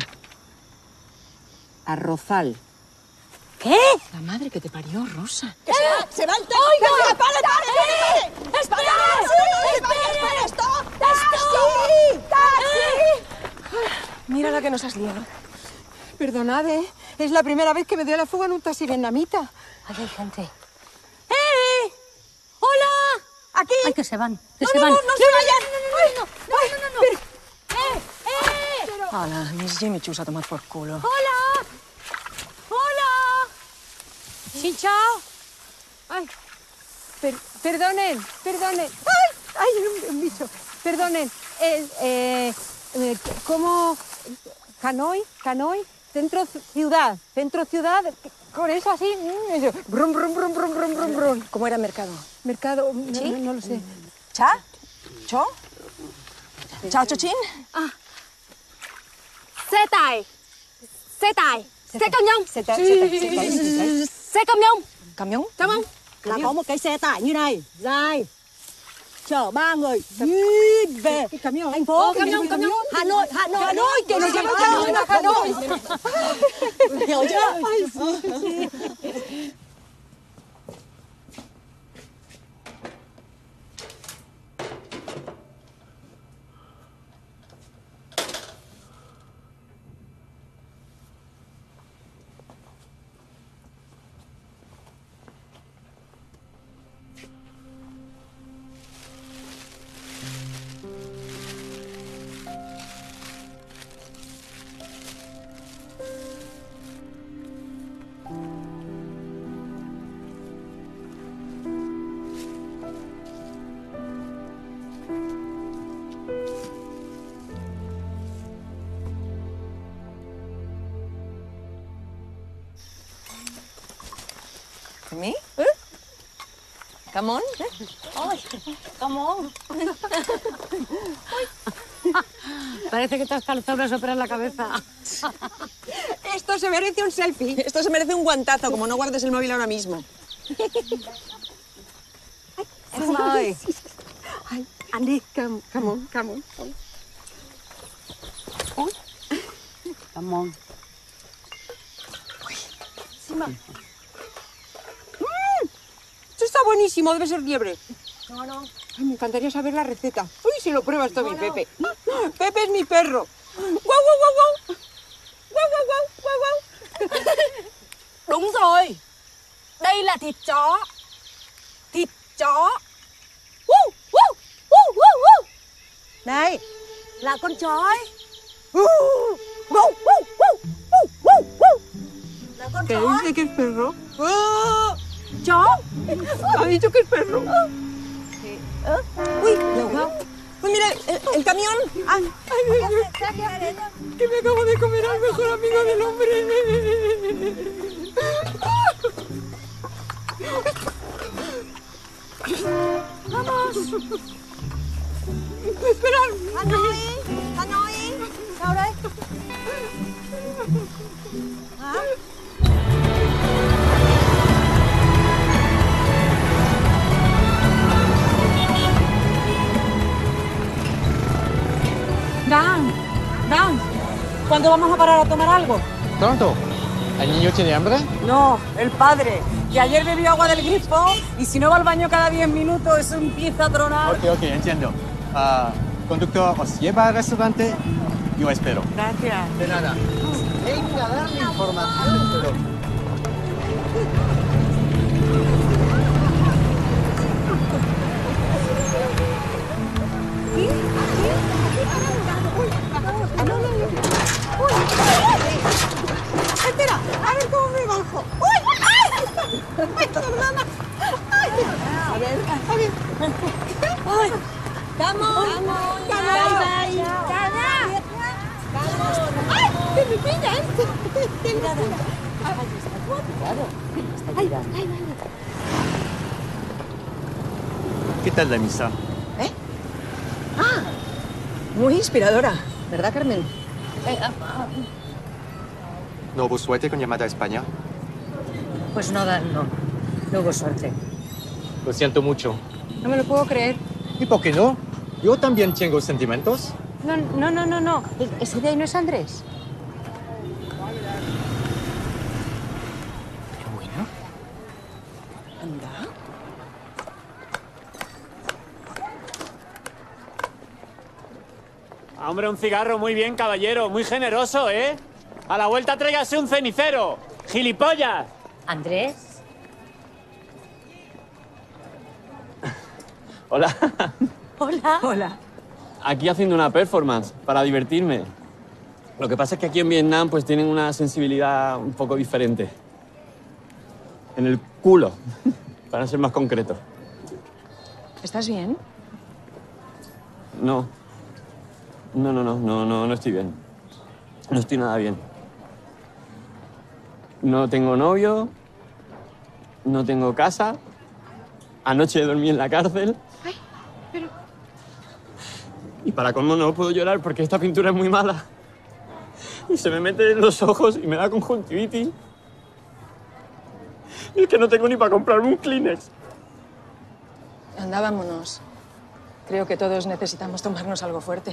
Arrozal. ¿Qué? La madre que te parió, Rosa. ¡Que se va el taxi! ¡Oiga! ¡Pare! ¡Espera! ¡Espera! ¡Stop! ¡Taxi! ¡Taxi! Mira la que nos has liado. Perdonad, es la primera vez que me doy a la fuga en un taxi vietnamita. Aquí hay gente. ¡Hola! ¡Aquí! Ay, que se van, que No, se no, van. no, no se vayan. Hola, mis Jimmy Chus a tomar por culo. ¡Hola! ¡Hola! ¡Xin chao! Ay, perdonen. ¡Ay, un bicho! Perdonen. ¿Cómo? Hanoi, centro ciudad, con eso así. Brum, brum, brum, brum, brum, brum, brum. ¿Cómo era el mercado? Mercado, ¿Sí? no lo sé. ¿Cha? ¿Cho? ¿Chao, chochín? Xe tải. Xe camion. Xe camion. ¿Camión? Camion. Là có một cái xe tải như này, dài, chở 3 người đi về thành phố. Camion. Hà Nội, kiểu này cho nó Hà Nội. Hiểu chưa? ¿Me? Come on. Ay, come on. Parece que te has calzado una sopera en la cabeza. Esto se merece un selfie. Esto se merece un guantazo, como no guardes el móvil ahora mismo. Ay, Andy, come on. Come on. Esto está buenísimo, debe ser liebre. No. Ay, me encantaría saber la receta. Uy, si lo prueba esto mi Pepe. Pepe es mi perro. Guau. Đúng rồi. Đây là thịt chó. Thịt chó. Này, là con chó ấy. Là con ¿Qué chó ấy. dice que es perro? Chó. Ha dicho que es perro. Uy, pues mira, el camión. Ay, que me acabo de comer al mejor amigo del hombre. Vamos. Esperad. Hanoi. Sao đấy? Hả? Dan, ¿cuándo vamos a parar a tomar algo? Pronto. ¿El niño tiene hambre? No, el padre, que ayer bebió agua del grifo y si no va al baño cada 10 minutos, eso empieza a tronar. Ok, entiendo. Conductor, ¿os lleva al restaurante? Yo espero. Gracias. De nada. Venga, darle información, pero... Espera, a ver cómo me bajo. ¡Ay! ¡Mamá! A ver. ¡Ay! ¡Vamos! ¡Bye! ¡Ay! ¡Que me pillan! ¿Qué tal la misa? Muy inspiradora, ¿verdad, Carmen? ¿No hubo suerte con llamada a España? Pues no, Dan, no. No hubo suerte. Lo siento mucho. No me lo puedo creer. ¿Y por qué no? Yo también tengo sentimientos. No. Ese de ahí no es Andrés. Pero bueno. Anda. Hombre, un cigarro, muy bien, caballero. Muy generoso, ¿eh? A la vuelta tráigase un cenicero. ¡Gilipollas! ¿Andrés? Hola. Hola. Hola. Aquí haciendo una performance para divertirme. Lo que pasa es que aquí en Vietnam pues tienen una sensibilidad un poco diferente. En el culo, para ser más concreto. ¿Estás bien? No estoy bien. No estoy nada bien. No tengo novio, no tengo casa, anoche dormí en la cárcel. Ay, pero... Y para colmo no puedo llorar porque esta pintura es muy mala. Y se me mete en los ojos y me da conjuntivitis. Y es que no tengo ni para comprarme un Kleenex. Anda, vámonos. Creo que todos necesitamos tomarnos algo fuerte.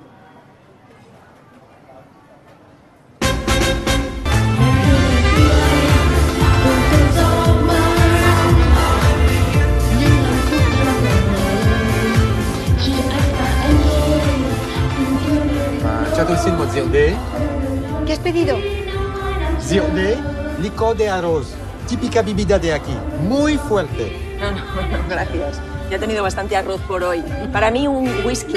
¿Qué has pedido? Ziode, licor de arroz. Típica bebida de aquí. Muy fuerte. No, gracias. Ya he tenido bastante arroz por hoy. Para mí, un whisky.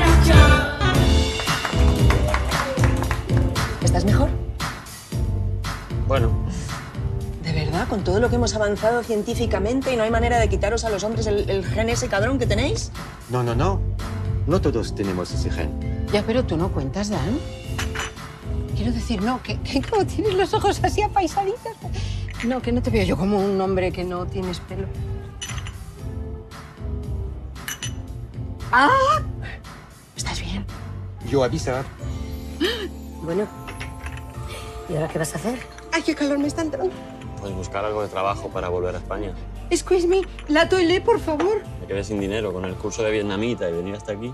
¿Estás mejor? Bueno. ¿De verdad? ¿Con todo lo que hemos avanzado científicamente y no hay manera de quitaros a los hombres el gen ese cabrón que tenéis? No. No todos tenemos ese gen. Ya, pero tú no cuentas, Dan. Quiero decir, no, que como tienes los ojos así apaisaditos. No, que no te veo yo como un hombre que no tienes pelo. ¡Ah! ¿Estás bien? Yo avisar. Bueno, ¿y ahora qué vas a hacer? ¡Ay, qué calor me está entrando! Pues buscar algo de trabajo para volver a España. Excuse me, la toilette, por favor. Me quedé sin dinero con el curso de vietnamita y venir hasta aquí.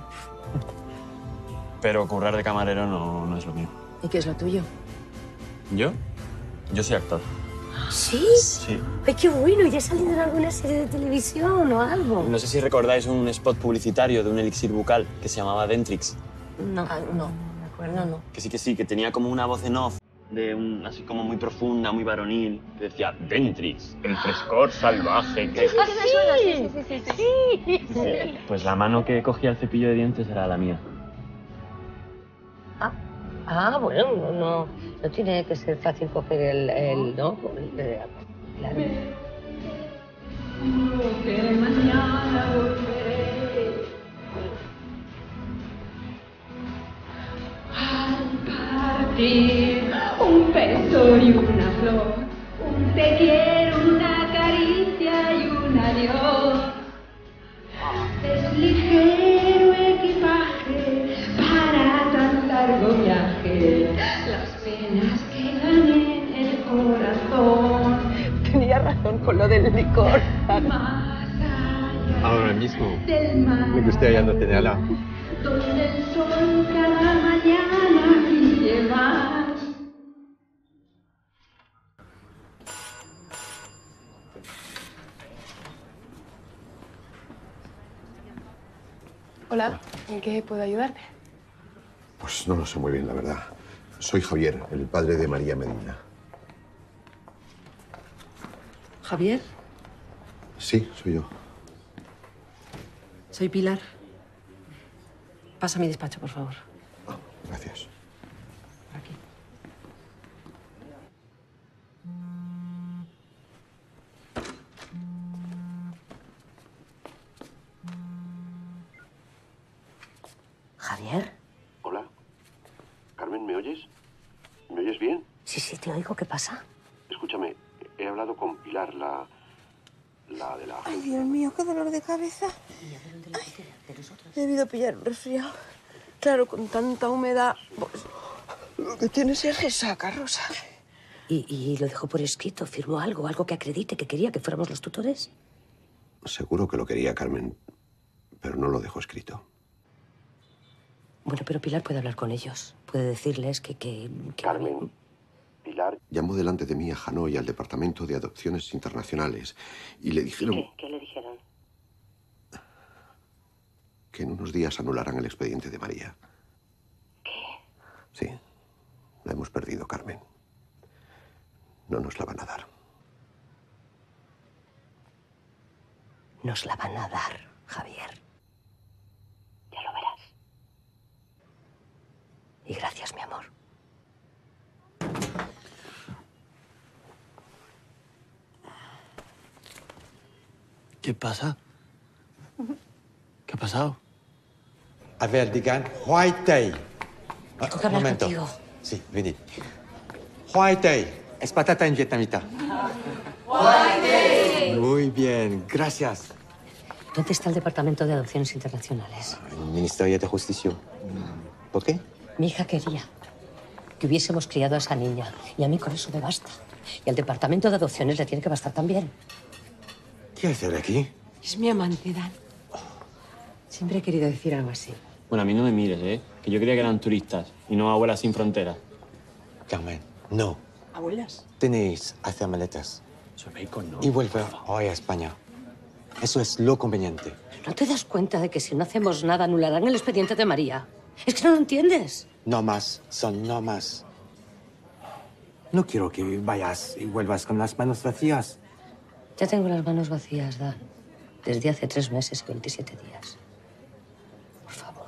Pero currar de camarero no es lo mío. ¿Y qué es lo tuyo? ¿Yo? Yo soy actor. ¿Sí? Sí. Ay, qué bueno. ¿Ya has salido en alguna serie de televisión o algo? No sé si recordáis un spot publicitario de un elixir bucal que se llamaba Dentrix. No, me acuerdo, no. Que sí, que tenía como una voz en off, así como muy profunda, muy varonil, que decía Dentrix, el frescor salvaje que... Sí. Pues la mano que cogía el cepillo de dientes era la mía. Bueno, no tiene que ser fácil coger el ¿no? Claro. Mañana volveré al partir un beso y una flor, un te quiero, una caricia y un adiós. Es ligero equipaje para tan largo viaje, las penas quedan en el corazón. Tenía razón con lo del licor. Ahora mismo Del mar, me gustaría no tenerla. donde el sol cada mañana brille más. Hola, ¿en qué puedo ayudarte? Pues no lo sé muy bien, la verdad. Soy Javier, el padre de María Medina. ¿Javier? Sí, soy yo. Soy Pilar. Pasa a mi despacho, por favor. Gracias. Aquí. Javier. Hola. Carmen, ¿me oyes? ¿Me oyes bien? Sí, te oigo. ¿Qué pasa? Escúchame, he hablado con Pilar, la de la... Ay, Dios mío, qué dolor de cabeza. He debido pillar un resfriado. Claro, con tanta humedad, pues, lo que tienes es resaca, Rosa. Y lo dejó por escrito, firmó algo que acredite que quería que fuéramos los tutores. Seguro que lo quería, Carmen, pero no lo dejó escrito. Bueno, pero Pilar puede hablar con ellos. Puede decirles que Carmen, Pilar llamó delante de mí a Hanoi, al Departamento de Adopciones Internacionales, y le dijeron... ¿Qué le dijeron? Que en unos días anularán el expediente de María. ¿Qué? Sí, la hemos perdido, Carmen. No nos la van a dar. Nos la van a dar, Javier. Ya lo verás. Y gracias, mi amor. ¿Qué pasa? ¿Qué ha pasado? A ver, digan, Huaytei. Tengo que hablar contigo. Sí, venid. Huaytei. Es patata en vietnamita. Huaytei. Muy bien, gracias. ¿Dónde está el Departamento de Adopciones Internacionales? El Ministerio de Justicia. ¿Por qué? Mi hija quería que hubiésemos criado a esa niña. Y a mí con eso me basta. Y al Departamento de Adopciones le tiene que bastar también. ¿Qué hace aquí? Es mi amante, Dan. Siempre he querido decir algo así. Bueno, a mí no me mires, ¿eh? Que yo creía que eran turistas y no abuelas sin fronteras. Carmen, no. ¿Abuelas? Tenéis hacer maletas. No. Y volver hoy a España. Eso es lo conveniente. ¿No te das cuenta de que si no hacemos nada anularán el expediente de María? Es que no lo entiendes. No más, son no más. No quiero que vayas y vuelvas con las manos vacías. Ya tengo las manos vacías, Dan. Desde hace 3 meses y 27 días. Por favor.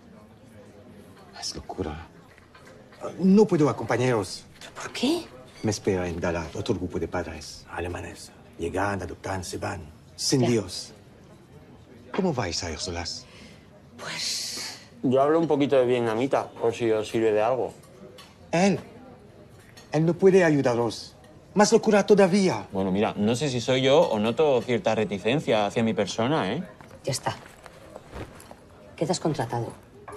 Es locura. No puedo acompañaros. ¿Por qué? Me espera en Dallas otro grupo de padres alemanes. Llegan, adoptan, se van. Sin Dios. ¿Cómo vais a ir solas? Pues... Yo hablo un poquito de vietnamita, por si os sirve de algo. Él no puede ayudaros. Más locura todavía. Bueno, mira, no sé si soy yo o noto cierta reticencia hacia mi persona, ¿eh? Ya está. Quedas contratado.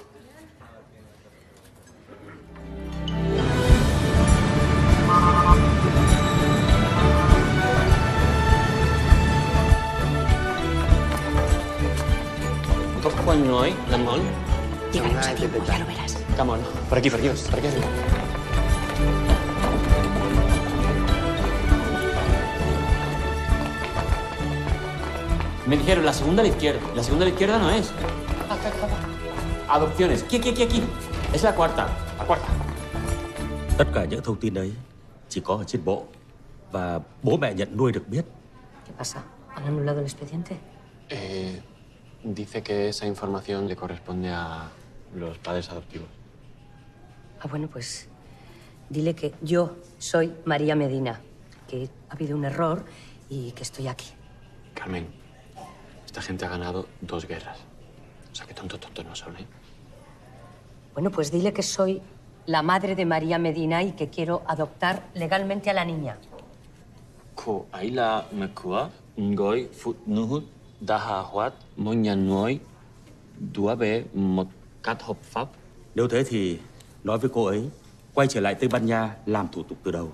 ¿Cuándo no hay, Lamón? Llegaremos a tiempo, ya lo verás. Come on. Por aquí arriba. Me dijeron, la segunda a la izquierda. La segunda a la izquierda no es. Adopciones. Aquí. Es la cuarta. La cuarta. Tất cả những thông tin đấy chỉ có ở trên bộ và bố mẹ nhận nuôi được biết. ¿Qué pasa? ¿Han anulado el expediente? Dice que esa información le corresponde a los padres adoptivos. Ah, bueno, pues dile que yo soy María Medina, que ha habido un error y que estoy aquí. Carmen, esta gente ha ganado 2 guerras. O sea, que tontos no son, ¿eh? Bueno, pues dile que soy la madre de María Medina y que quiero adoptar legalmente a la niña. Cô ấy là mẹ của người phụ nữ đã hoạt một nhà nuôi đứa bé một cách hợp pháp. Nếu thế thì nói với cô ấy quay trở lại Tây Ban Nha làm thủ tục từ đầu.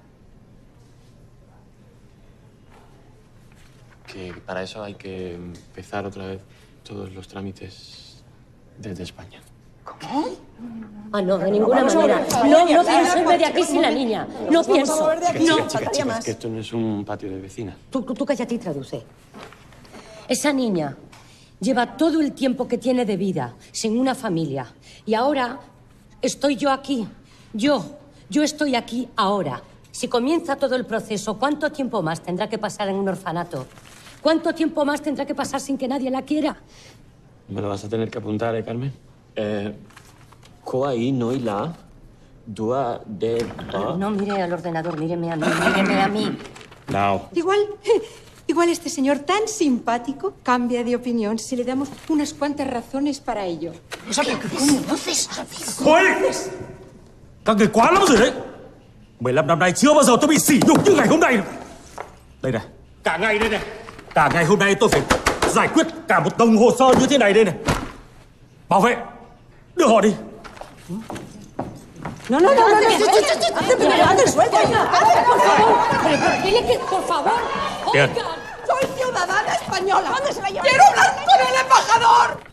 Que para eso hay que empezar otra vez todos los trámites desde España. ¿Cómo? Ah, no, de ninguna manera. No pienso irme de aquí sin la niña. No pienso. Chicas, que esto no es un patio de vecinas. Tú cállate y traduce. Esa niña lleva todo el tiempo que tiene de vida sin una familia. Y ahora estoy yo aquí. Yo estoy aquí ahora. Si comienza todo el proceso, ¿cuánto tiempo más tendrá que pasar en un orfanato? ¿Cuánto tiempo más tendrá que pasar sin que nadie la quiera? Me lo vas a tener que apuntar, Carmen. Cô ấy nói là đứa bé đó. No mire al ordenador, míreme a mí. Nào. Igual este señor tan simpático cambia de opinión si le damos unas cuantas razones para ello. ¿Cómo haces? Thôi! Các người quá lắm rồi đấy. 15 năm nay chưa bao giờ tôi bị sỉ nhục như ngày hôm nay. Đây này, cả ngày đây này. Cả ngày hôm nay tôi phải giải quyết cả một đống hồ sơ như thế này đây này. Bảo vệ, đưa họ đi. No, no, no, no, no. Carmen, suelta. Carmen, por favor. Pero dile que, por favor. Bien. Soy ciudadana española. ¿Dónde se la lleva? ¡Quiero hablar con el embajador!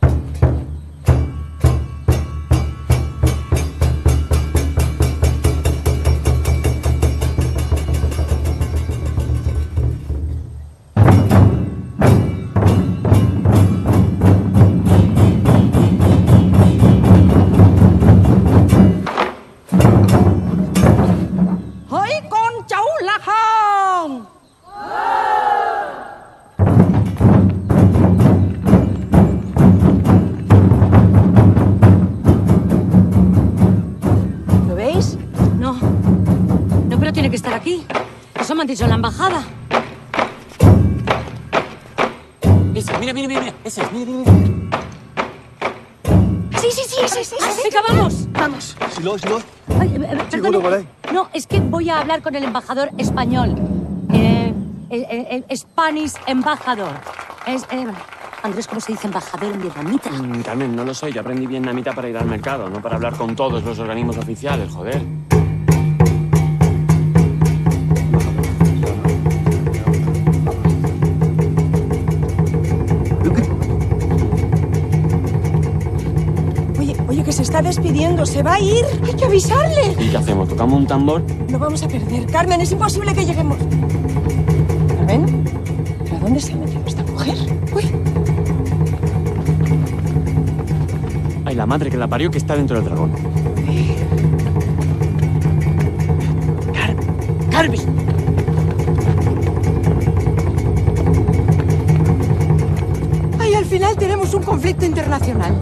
¡Hãy con cháu Lạc Hồng! ¿Lo veis? No. No, pero tiene que estar aquí. Eso me han dicho en la embajada. Ese, mira, mira, mira. Ese es, mira, mira, mira. Sí, sí, sí, ese. Venga, vamos. Vamos. Silo. Ay, Seguro por ahí. No, es que voy a hablar con el embajador español. Spanish Embajador. Andrés, ¿cómo se dice embajador en vietnamita? Carmen, no lo sé. Yo aprendí vietnamita para ir al mercado, no para hablar con todos los organismos oficiales, joder. Oye, que se está despidiendo. Se va a ir. Hay que avisarle. ¿Y qué hacemos? ¿Tocamos un tambor? Lo vamos a perder. Carmen, es imposible que lleguemos. Carmen, ¿pero dónde se ha metido esta mujer? Uy. Ay, la madre que la parió que está dentro del dragón. Carmen. Ay, al final tenemos un conflicto internacional.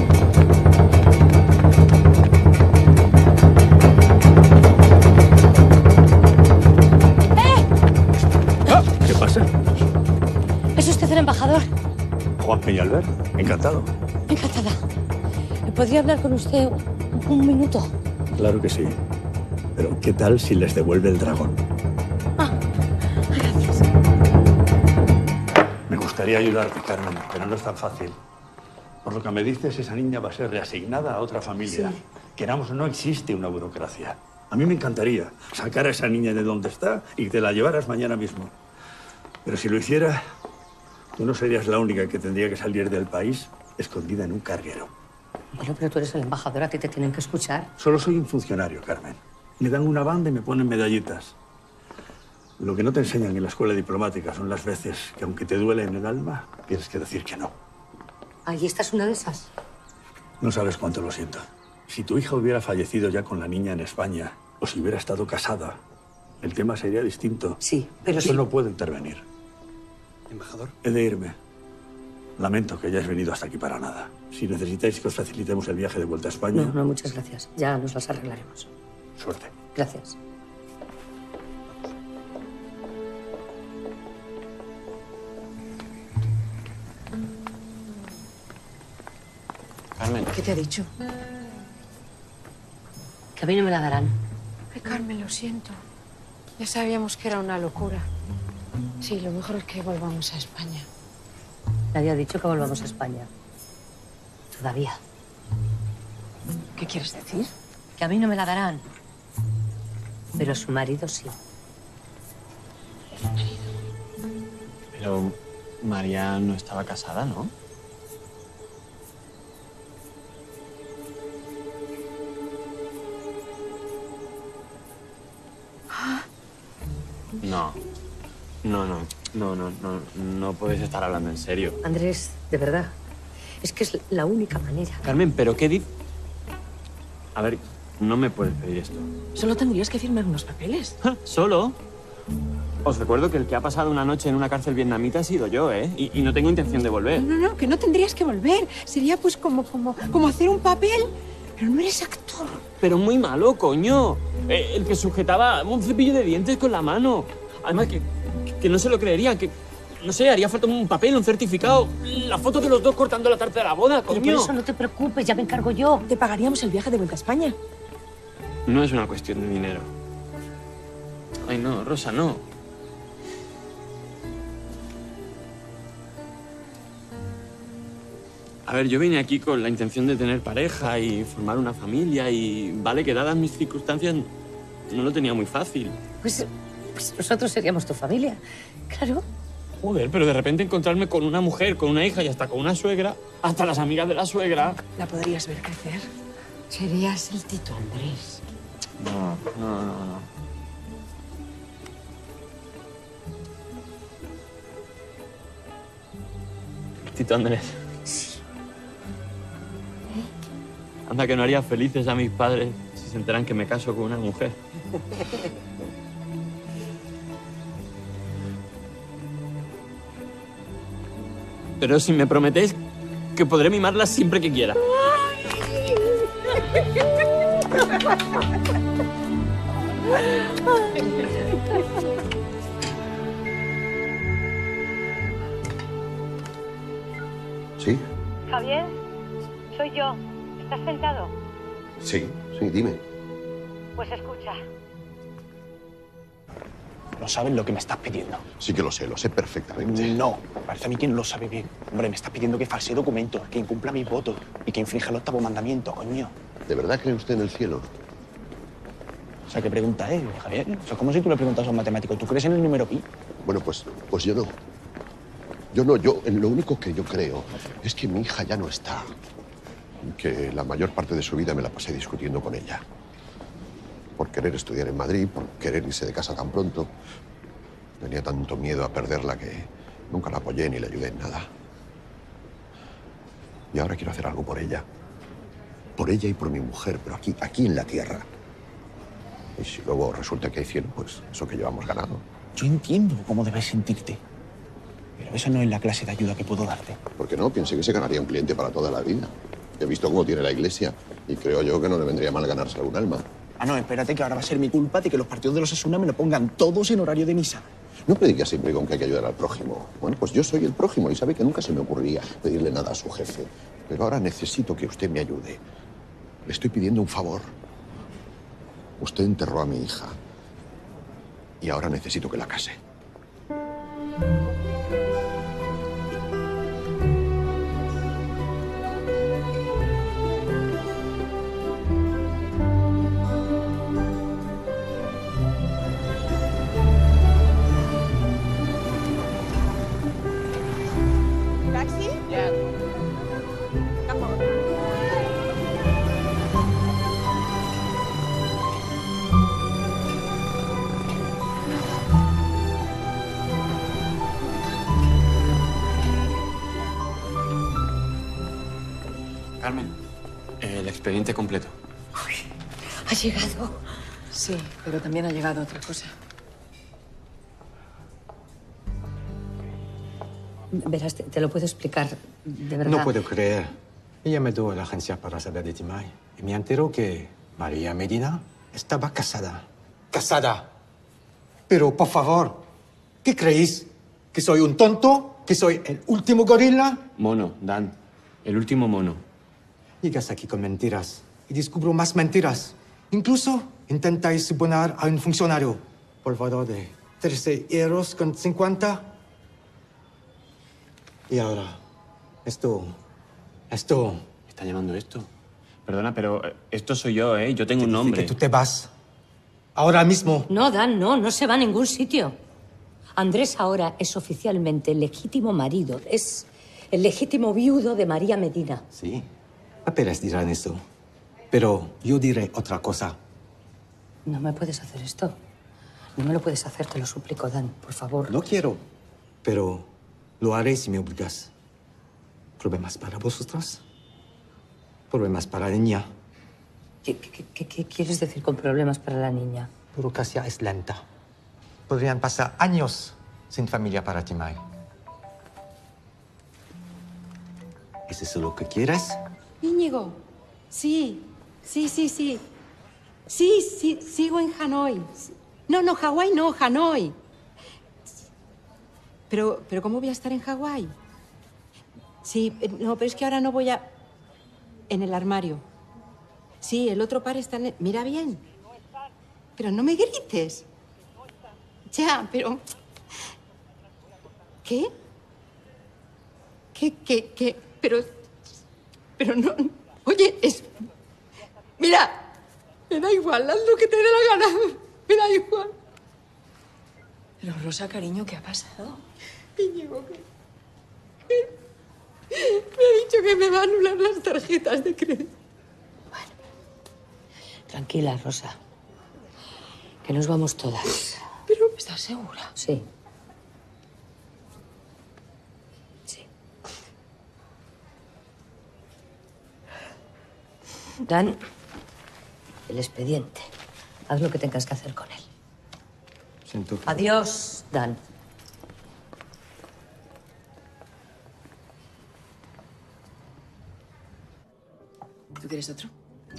¿Qué pasa? ¿Es usted el embajador? Juan Peñalver, encantado. Encantada. ¿Podría hablar con usted un minuto? Claro que sí. Pero ¿qué tal si les devuelve el dragón? Gracias. Me gustaría ayudarte, Carmen, pero no es tan fácil. Por lo que me dices, esa niña va a ser reasignada a otra familia. Sí. Queramos o no, existe una burocracia. A mí me encantaría sacar a esa niña de donde está y que te la llevaras mañana mismo. Pero si lo hiciera, tú no serías la única que tendría que salir del país escondida en un carguero. Bueno, pero tú eres el embajador, a ti te tienen que escuchar. Solo soy un funcionario, Carmen. Me dan una banda y me ponen medallitas. Lo que no te enseñan en la escuela diplomática son las veces que, aunque te duele en el alma, tienes que decir que no. Ahí esta es una de esas. No sabes cuánto lo siento. Si tu hija hubiera fallecido ya con la niña en España, o si hubiera estado casada, el tema sería distinto. Sí, pero Yo sí. no puedo intervenir. Embajador. He de irme. Lamento que hayáis venido hasta aquí para nada. Si necesitáis que os facilitemos el viaje de vuelta a España... No, muchas gracias. Ya nos las arreglaremos. Suerte. Gracias. Carmen. ¿Qué te ha dicho? Que a mí no me la darán. Ay, Carmen, lo siento. Ya sabíamos que era una locura. Sí, lo mejor es que volvamos a España. Nadie ha dicho que volvamos a España. Todavía. ¿Qué quieres decir? Que a mí no me la darán. Pero a su marido sí. Pero María no estaba casada, ¿no? No puedes estar hablando en serio. Andrés, de verdad. Es que es la única manera. Carmen, ¿pero qué dices? A ver, no me puedes pedir esto. Solo tendrías que firmar unos papeles. ¿Solo? Os recuerdo que el que ha pasado una noche en una cárcel vietnamita ha sido yo, ¿eh? Y no tengo intención de volver. No, que no tendrías que volver. Sería pues como hacer un papel, pero no eres actor. Pero muy malo, coño. El que sujetaba un cepillo de dientes con la mano. Además, que no se lo creería, que... No sé, haría falta un papel, un certificado, la foto de los dos cortando la tarta de la boda, coño. Pero por eso no te preocupes, ya me encargo yo. Te pagaríamos el viaje de vuelta a España. No es una cuestión de dinero. Ay, no, Rosa, no. A ver, yo vine aquí con la intención de tener pareja y formar una familia y vale que dadas mis circunstancias no lo tenía muy fácil. Pues nosotros seríamos tu familia, claro. Joder, pero de repente encontrarme con una mujer, con una hija y hasta con una suegra, hasta las amigas de la suegra. La podrías ver crecer. Serías el Tito Andrés. No. Tito Andrés. Sí. Anda que no haría felices a mis padres si se enteran que me caso con una mujer. Pero si me prometéis que podré mimarla siempre que quiera. ¿Sí? Javier, soy yo. ¿Estás sentado? Sí, dime. Pues escucha. No sabes lo que me estás pidiendo. Sí que lo sé perfectamente. No, parece a mí que no lo sabe bien. Hombre, me estás pidiendo que falsee documentos, que incumpla mis votos y que infrinja el 8º mandamiento, coño. ¿De verdad cree usted en el cielo? O sea, ¿qué pregunta es, Javier? O sea, es como si tú le preguntas a un matemático, ¿tú crees en el número pi? Bueno, pues yo no. Lo único que yo creo es que mi hija ya no está. Que la mayor parte de su vida me la pasé discutiendo con ella. Por querer estudiar en Madrid, por querer irse de casa tan pronto. Tenía tanto miedo a perderla que nunca la apoyé ni le ayudé en nada. Y ahora quiero hacer algo por ella. Por ella y por mi mujer, pero aquí en la tierra. Y si luego resulta que hay cielo, pues eso que llevamos ganado. Yo entiendo cómo debes sentirte. Pero esa no es la clase de ayuda que puedo darte. ¿Por qué no? Pensé que se ganaría un cliente para toda la vida. He visto cómo tiene la iglesia y creo yo que no le vendría mal ganarse algún alma. Ah, no, espérate, que ahora va a ser mi culpa de que los partidos de los Osasuna me lo pongan todos en horario de misa. No predica siempre con que hay que ayudar al prójimo. Bueno, pues yo soy el prójimo y sabe que nunca se me ocurría pedirle nada a su jefe. Pero ahora necesito que usted me ayude. Le estoy pidiendo un favor. Usted enterró a mi hija y ahora necesito que la case. ¿Taxi? Ya. Vamos. Carmen, el expediente completo. ¿Ha llegado? Sí, pero también ha llegado otra cosa. Verás, te lo puedo explicar, de verdad. No puedo creer. Ella me dio a la agencia para saber de Timay y me enteró que María Medina estaba casada. ¡Casada! Pero, por favor, ¿qué creéis? ¿Que soy un tonto? ¿Que soy el último gorila? Mono, Dan. El último mono. Llegas aquí con mentiras y descubro más mentiras. Incluso intentáis suponer a un funcionario por valor de 13,50 €. Y ahora, esto... ¿Me está llamando esto? Perdona, pero esto soy yo, ¿eh? Yo tengo un nombre. Que tú te vas. Ahora mismo. No, Dan, no se va a ningún sitio. Andrés ahora es oficialmente el legítimo marido. Es el legítimo viudo de María Medina. Sí, papeles dirán eso. Pero yo diré otra cosa. No me puedes hacer esto. No me lo puedes hacer, te lo suplico, Dan, por favor. No quiero, pero lo haré si me obligas. ¿Problemas para vosotras? ¿Problemas para la niña? ¿Qué quieres decir con problemas para la niña? Burocracia es lenta. Podrían pasar años sin familia para Timay. ¿Es eso lo que quieres? Íñigo, sí. Sí, sigo en Hanoi. No, Hawái no, Hanoi. Pero ¿cómo voy a estar en Hawái? Sí, no, pero es que ahora no voy a... En el armario. Sí, el otro par está en el... Mira bien. Pero no me grites. Ya, pero... ¿Qué? ¿Qué? Pero Pero no... Oye, es... Mira, me da igual, haz lo que te dé la gana. Me da igual. Pero Rosa, cariño, ¿qué ha pasado? Íñigo, que... Me ha dicho que me va a anular las tarjetas de crédito. Tranquila, Rosa. Que nos vamos todas. Pero, ¿estás segura? Sí. Dan, el expediente. Haz lo que tengas que hacer con él. Siento que... Adiós, Dan. ¿Tú quieres otro?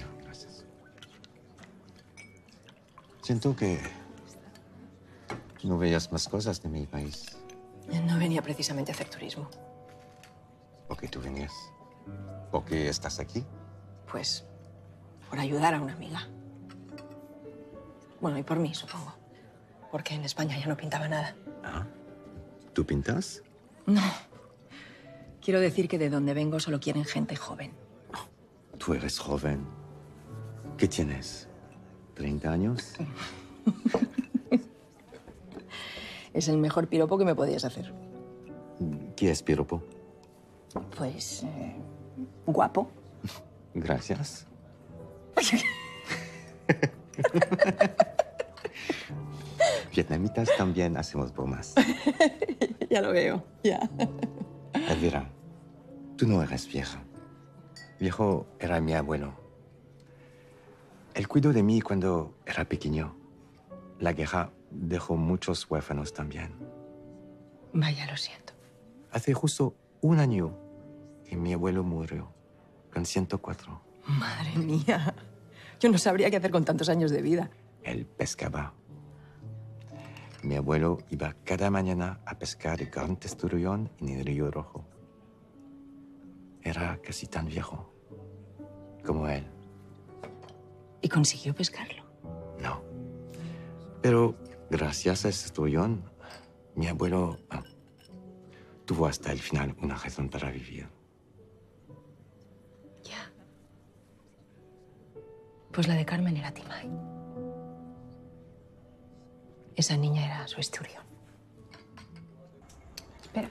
Siento que no veas más cosas de mi país. No venía precisamente a hacer turismo. ¿Por qué tú venías? ¿Por qué estás aquí? Pues por ayudar a una amiga. Bueno, y por mí, supongo. Porque en España ya no pintaba nada. Ah, ¿tú pintas? No. Quiero decir que de donde vengo solo quieren gente joven. Tú eres joven. ¿Qué tienes? ¿30 años? Es el mejor piropo que me podías hacer. ¿Qué es piropo? Pues... guapo. Gracias. Vietnamitas también hacemos bromas. Ya lo veo, ya. Elvira, tú no eres vieja. Viejo era mi abuelo. Él cuidó de mí cuando era pequeño. La guerra dejó muchos huérfanos también. Vaya, lo siento. Hace justo un año que mi abuelo murió, con 104. Madre mía. Yo no sabría qué hacer con tantos años de vida. Él pescaba. Mi abuelo iba cada mañana a pescar el gran testurrión en el Río Rojo. Era casi tan viejo como él. ¿Y consiguió pescarlo? No. Pero gracias a ese testurrión, mi abuelo tuvo hasta el final una razón para vivir. Ya. Pues la de Carmen era Timay. Esa niña era su esturión. Espera.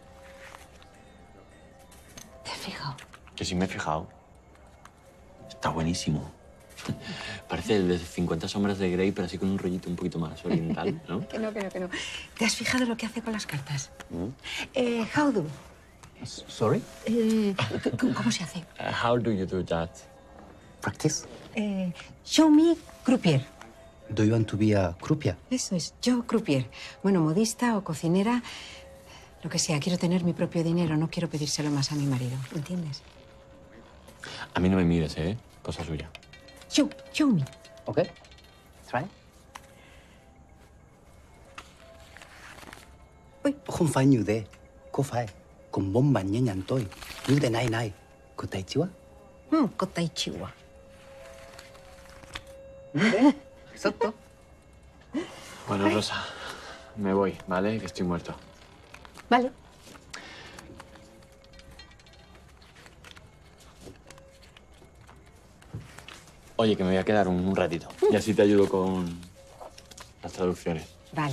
¿Te has fijado? Que sí me he fijado. Está buenísimo. Parece el de 50 sombras de Grey, pero así con un rollito un poquito más oriental, ¿no? Que no. ¿Te has fijado lo que hace con las cartas? ¿Mm? How do? Sorry? ¿Cómo se hace? How do you do that? Practice. Show me croupier. Do you want to be a croupier? Eso es, yo croupier. Bueno, modista o cocinera, lo que sea. Quiero tener mi propio dinero, no quiero pedírselo más a mi marido, ¿entiendes? A mí no me mires, ¿eh? Cosa suya. Show me. Okay. Try. Không phải như thế. Có phải cùng bông bạn nhé nhằn tôi. Như thế này. Có tay chưa? Có tay chịu à? Exacto. Bueno, Rosa, me voy, ¿vale? Que estoy muerto. Vale. Oye, que me voy a quedar un ratito. Y así te ayudo con las traducciones. Vale.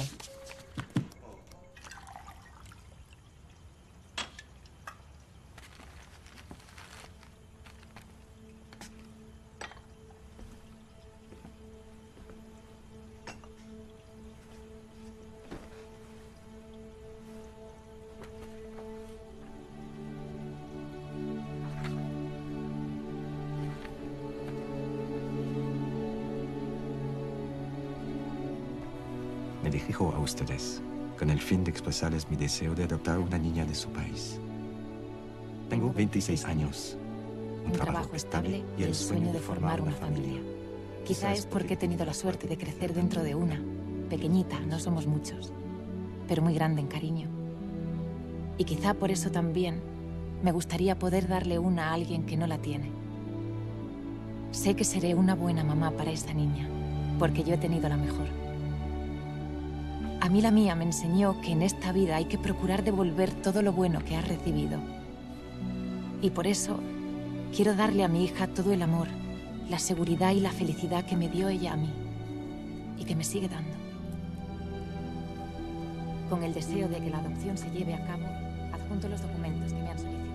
Me dirijo a ustedes con el fin de expresarles mi deseo de adoptar una niña de su país. Tengo 26 años, un trabajo estable y el sueño de formar una familia. Quizá es porque he tenido la suerte de crecer dentro de una. Pequeñita, no somos muchos, pero muy grande en cariño. Y quizá por eso también me gustaría poder darle una a alguien que no la tiene. Sé que seré una buena mamá para esa niña, porque yo he tenido la mejor. A mí la mía me enseñó que en esta vida hay que procurar devolver todo lo bueno que has recibido. Y por eso Quiero darle a mi hija todo el amor, la seguridad y la felicidad que me dio ella a mí y que me sigue dando. Con el deseo de que la adopción se lleve a cabo, adjunto los documentos que me han solicitado.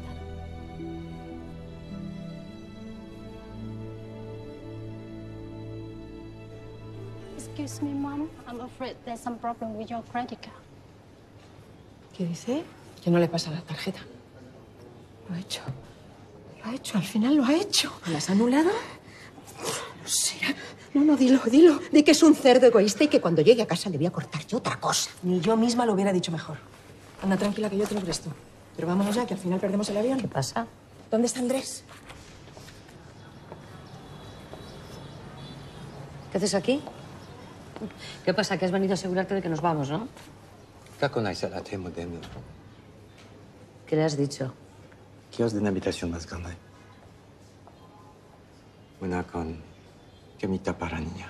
Excuse me, Mom. I'm afraid there's some problem with your credit card. ¿Qué dice? Que no le pasa la tarjeta. Lo ha hecho. Lo ha hecho, al final lo ha hecho. ¿La has anulado? No sé. No, dilo. Di que es un cerdo egoísta y que cuando llegue a casa le voy a cortar yo otra cosa. Ni yo misma lo hubiera dicho mejor. Anda, tranquila, que yo te lo presto. Pero vámonos ya, que al final perdemos el avión. ¿Qué pasa? ¿Dónde está Andrés? ¿Qué haces aquí? ¿Qué pasa? Que has venido a asegurarte de que nos vamos, ¿no? ¿Qué le has dicho? Que os den una habitación más grande. Una con camita para niña.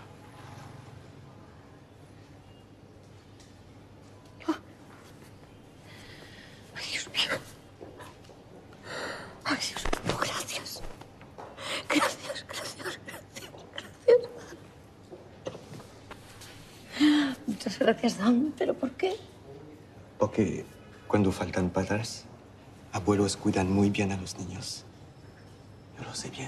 Ay, Dios mío. Ay, Dios mío, gracias. Gracias. Muchas gracias, Dan. ¿Pero por qué? Porque cuando faltan padres, abuelos cuidan muy bien a los niños. Yo lo sé bien.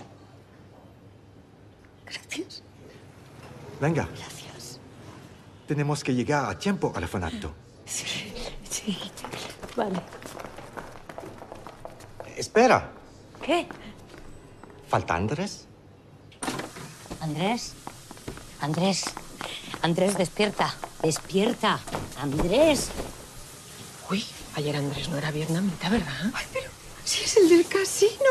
Gracias. Venga. Gracias. Tenemos que llegar a tiempo al orfanato. Sí. Vale. Espera. ¿Qué? ¿Falta Andrés? Andrés, despierta. Despierta. Andrés. Uy, ayer Andrés no era vietnamita, ¿verdad? Ay, pero si es el del casino.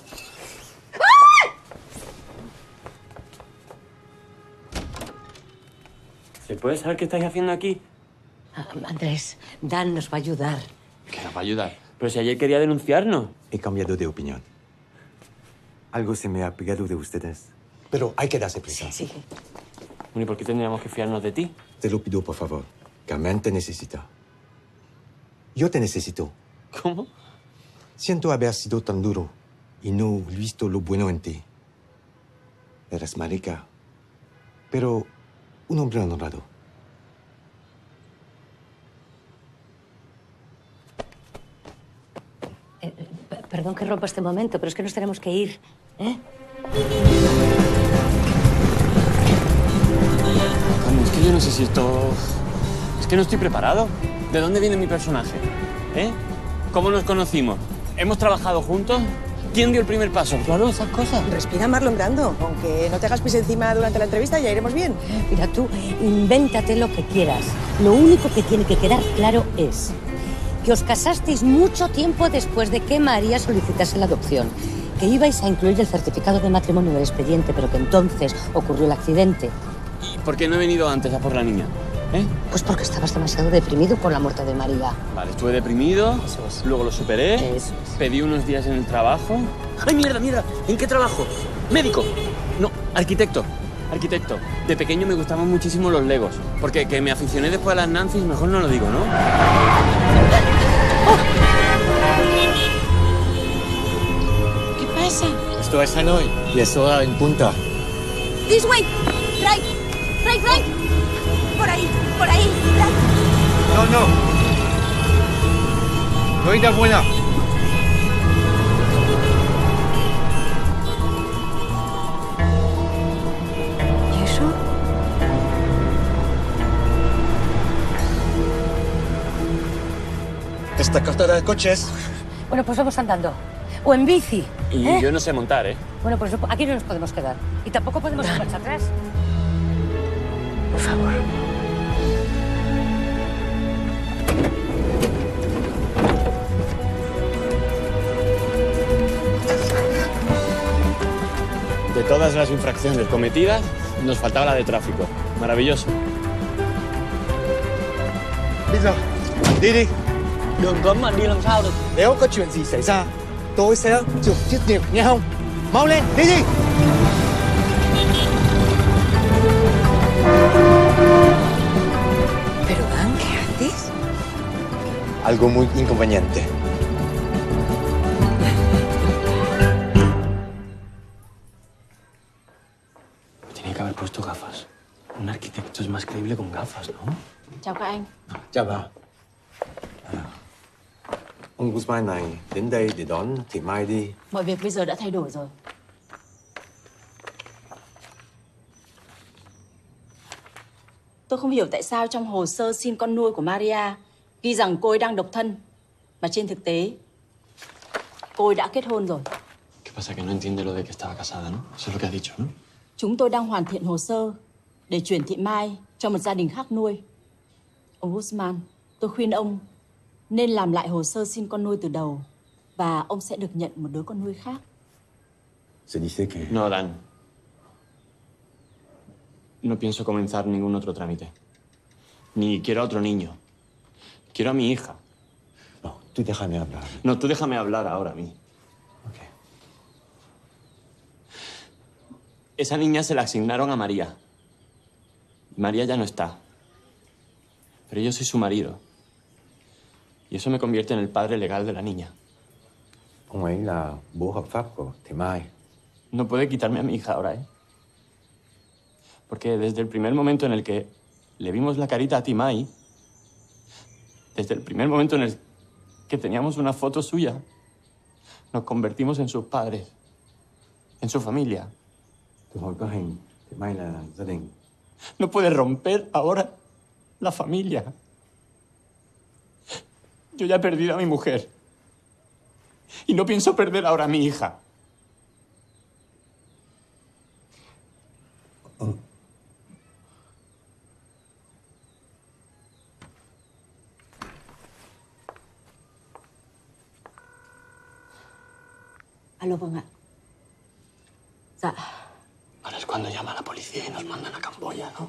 ¿Se puede saber qué estáis haciendo aquí? Andrés, Dan nos va a ayudar. Que nos va a ayudar. Pero si ayer quería denunciarnos. He cambiado de opinión. Algo se me ha pegado de ustedes. Pero hay que darse prisa. Sí. Bueno, ¿y por qué tendríamos que fiarnos de ti? Te lo pido, por favor. Carmen te necesita. Yo te necesito. ¿Cómo? Siento haber sido tan duro y no visto lo bueno en ti. Eres marica, pero un hombre honrado. Perdón que rompa este momento, pero es que nos tenemos que ir, ¿eh? Carmen, es que yo no sé si esto... Es que no estoy preparado. ¿De dónde viene mi personaje? ¿Eh? ¿Cómo nos conocimos? ¿Hemos trabajado juntos? ¿Quién dio el primer paso? Claro, esas cosas. Respira, Marlon Brando. Aunque no te hagas pis encima durante la entrevista, ya iremos bien. Mira, tú invéntate lo que quieras. Lo único que tiene que quedar claro es que os casasteis mucho tiempo después de que María solicitase la adopción, que ibais a incluir el certificado de matrimonio en el expediente, pero que entonces ocurrió el accidente. ¿Y por qué no he venido antes a por la niña? ¿Eh? Pues porque estabas demasiado deprimido por la muerte de María. Vale, estuve deprimido, luego lo superé, pedí unos días en el trabajo. ¡Ay, mierda! ¿En qué trabajo? ¡Médico! No, arquitecto. De pequeño me gustaban muchísimo los Legos, porque que me aficioné después a las Nancy's, mejor no lo digo, ¿no? ¿Qué pasa? Esto es Hanoi y es hora en punta. This way. Right. Por ahí. Right. No. No hay buena. ¿Y eso? Esta cartera de coches. Bueno, pues vamos andando. O en bici. Y yo no sé montar, ¿eh? Bueno, pues aquí no nos podemos quedar. Y tampoco podemos ir marcha atrás. Por favor. De todas las infracciones cometidas, nos faltaba la de tráfico. Maravilloso. Bây giờ, đi. Đường cấm mà đi làm sao được? Nếu có chuyện gì xảy ra, tôi sẽ chịu trách nhiệm, nghe không? Mau lên, đi. Pero Dan, ¿qué haces? Algo muy inconveniente. gafas, ¿no? Chào các anh. Chào bà. Ông Guzman này đến đây để đón Thị Mai đi. Mọi việc bây giờ đã thay đổi rồi. Tôi không hiểu tại sao trong hồ sơ xin con nuôi của Maria ghi rằng cô ấy đang độc thân. Mà trên thực tế, cô ấy đã kết hôn rồi. ¿Qué pasa? Que no entiende lo de que estaba casada, ¿no? Eso es lo que ha dicho, ¿no? Chúng tôi đang hoàn thiện hồ sơ để chuyển Thị Mai cho một gia đình khác nuôi. Ông Guzman, tôi khuyên ông nên làm lại hồ sơ xin con nuôi từ đầu và ông sẽ được nhận một đứa con nuôi khác. Se dice que... No, Dan. No pienso comenzar ningún otro trámite. Ni quiero a otro niño. Quiero a mi hija. No, tú déjame hablar. No, tú déjame hablar ahora a mí. Ok. Esa niña se la asignaron a María. María ya no está. Pero yo soy su marido. Y eso me convierte en el padre legal de la niña. Ông ấy là bố hợp pháp của Thị Mai. No puede quitarme a mi hija ahora, ¿eh? Porque desde el primer momento en el que le vimos la carita a Timay, desde el primer momento en el que teníamos una foto suya, nos convertimos en sus padres, en su familia. Từ hồi có hình Thị Mai là gia đình. No puede romper ahora la familia. Yo ya he perdido a mi mujer. Y no pienso perder ahora a mi hija. Alo, vâng ạ. Dạ. Ahora es cuando llama a la policía y nos mandan a Camboya, ¿no?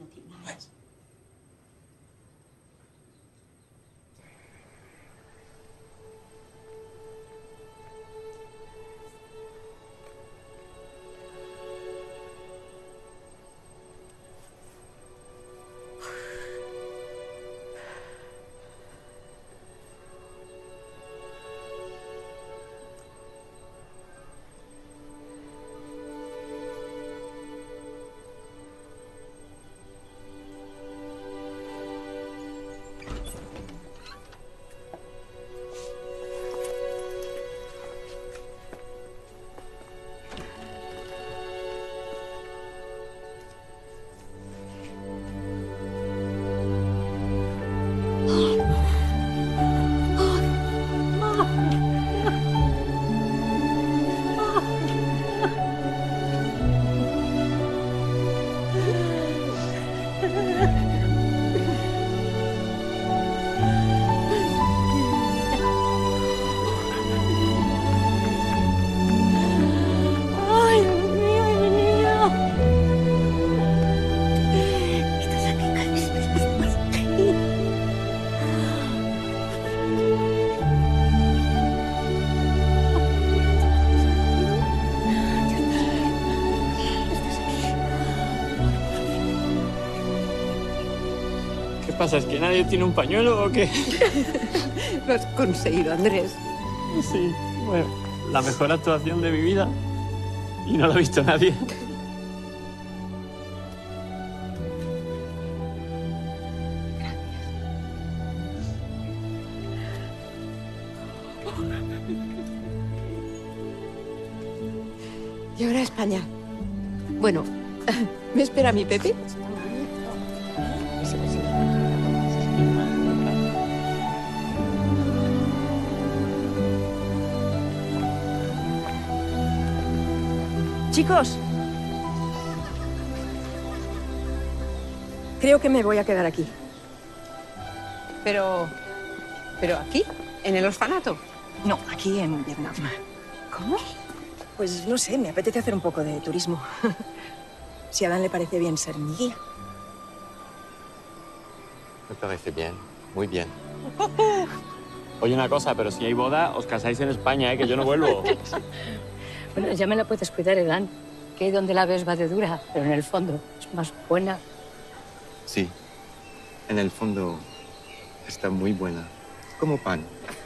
¿Qué pasa? ¿Es que nadie tiene un pañuelo o qué? Lo has conseguido, Andrés. Sí, bueno, la mejor actuación de mi vida. Y no lo ha visto nadie. Y ahora a España. Bueno, ¿me espera mi Pepe? Chicos, creo que me voy a quedar aquí. ¿Pero aquí? ¿En el orfanato? No, aquí en Vietnam. ¿Cómo? Pues no sé, me apetece hacer un poco de turismo. Si a Dan le parece bien ser mi guía. Me parece bien, muy bien. Oye, una cosa, pero si hay boda, os casáis en España, ¿eh? Que yo no vuelvo. Bueno, ya me la puedes cuidar, Edan, que ahí donde la ves va de dura, pero en el fondo es más buena. Sí, en el fondo está muy buena, como pan.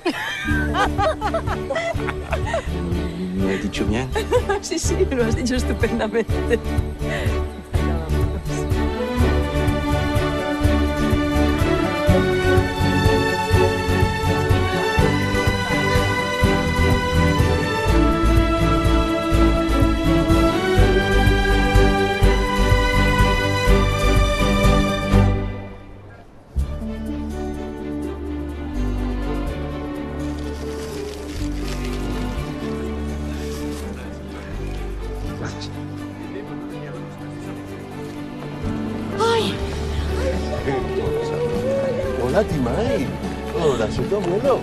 ¿Lo he dicho bien? Sí, sí, lo has dicho estupendamente. Hola, Timay. Hola, soy tu abuelo.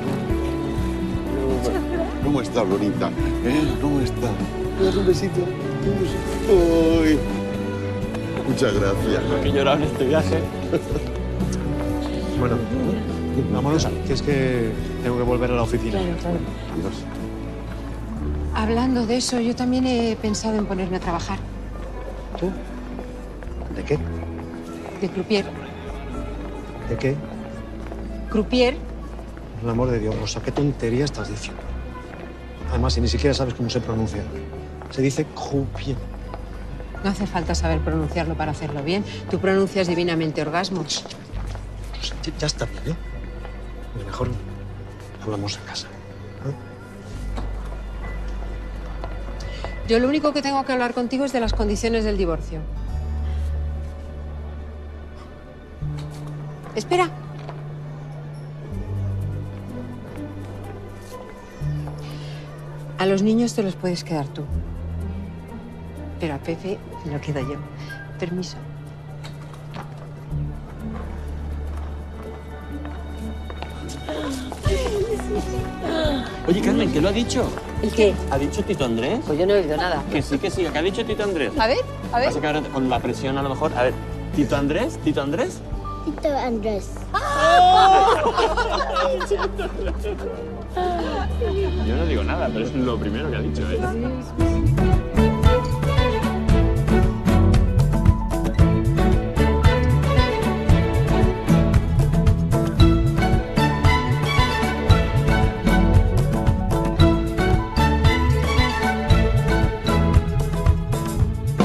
¿Cómo está, bonita? ¿Cómo está? ¿Me das un besito? Un besito. Uy. Muchas gracias. Lo que he llorado en este viaje. Bueno, vámonos, que es que tengo que volver a la oficina. Claro. Hablando de eso, yo también he pensado en ponerme a trabajar. ¿Tú? ¿De qué? De croupier. ¿De qué? Croupier. Por el amor de Dios, Rosa, ¿qué tontería estás diciendo? Además, si ni siquiera sabes cómo se pronuncia. Se dice croupier. No hace falta saber pronunciarlo para hacerlo bien. Tú pronuncias divinamente orgasmos. Rosa, ya está bien, ¿eh? Pero mejor hablamos en casa. Yo lo único que tengo que hablar contigo es de las condiciones del divorcio. Espera. A los niños te los puedes quedar tú. Pero a Pepe me lo quedo yo. Permiso. Oye, Carmen, ¿qué lo ha dicho? ¿El qué? ¿Ha dicho Tito Andrés? Pues yo no he oído nada. Que sí, ¿qué ha dicho Tito Andrés? A ver. Pasa que ahora con la presión a lo mejor... A ver, ¿Tito Andrés? Tito Andrés. Yo no digo nada, pero es lo primero que ha dicho, ¿eh?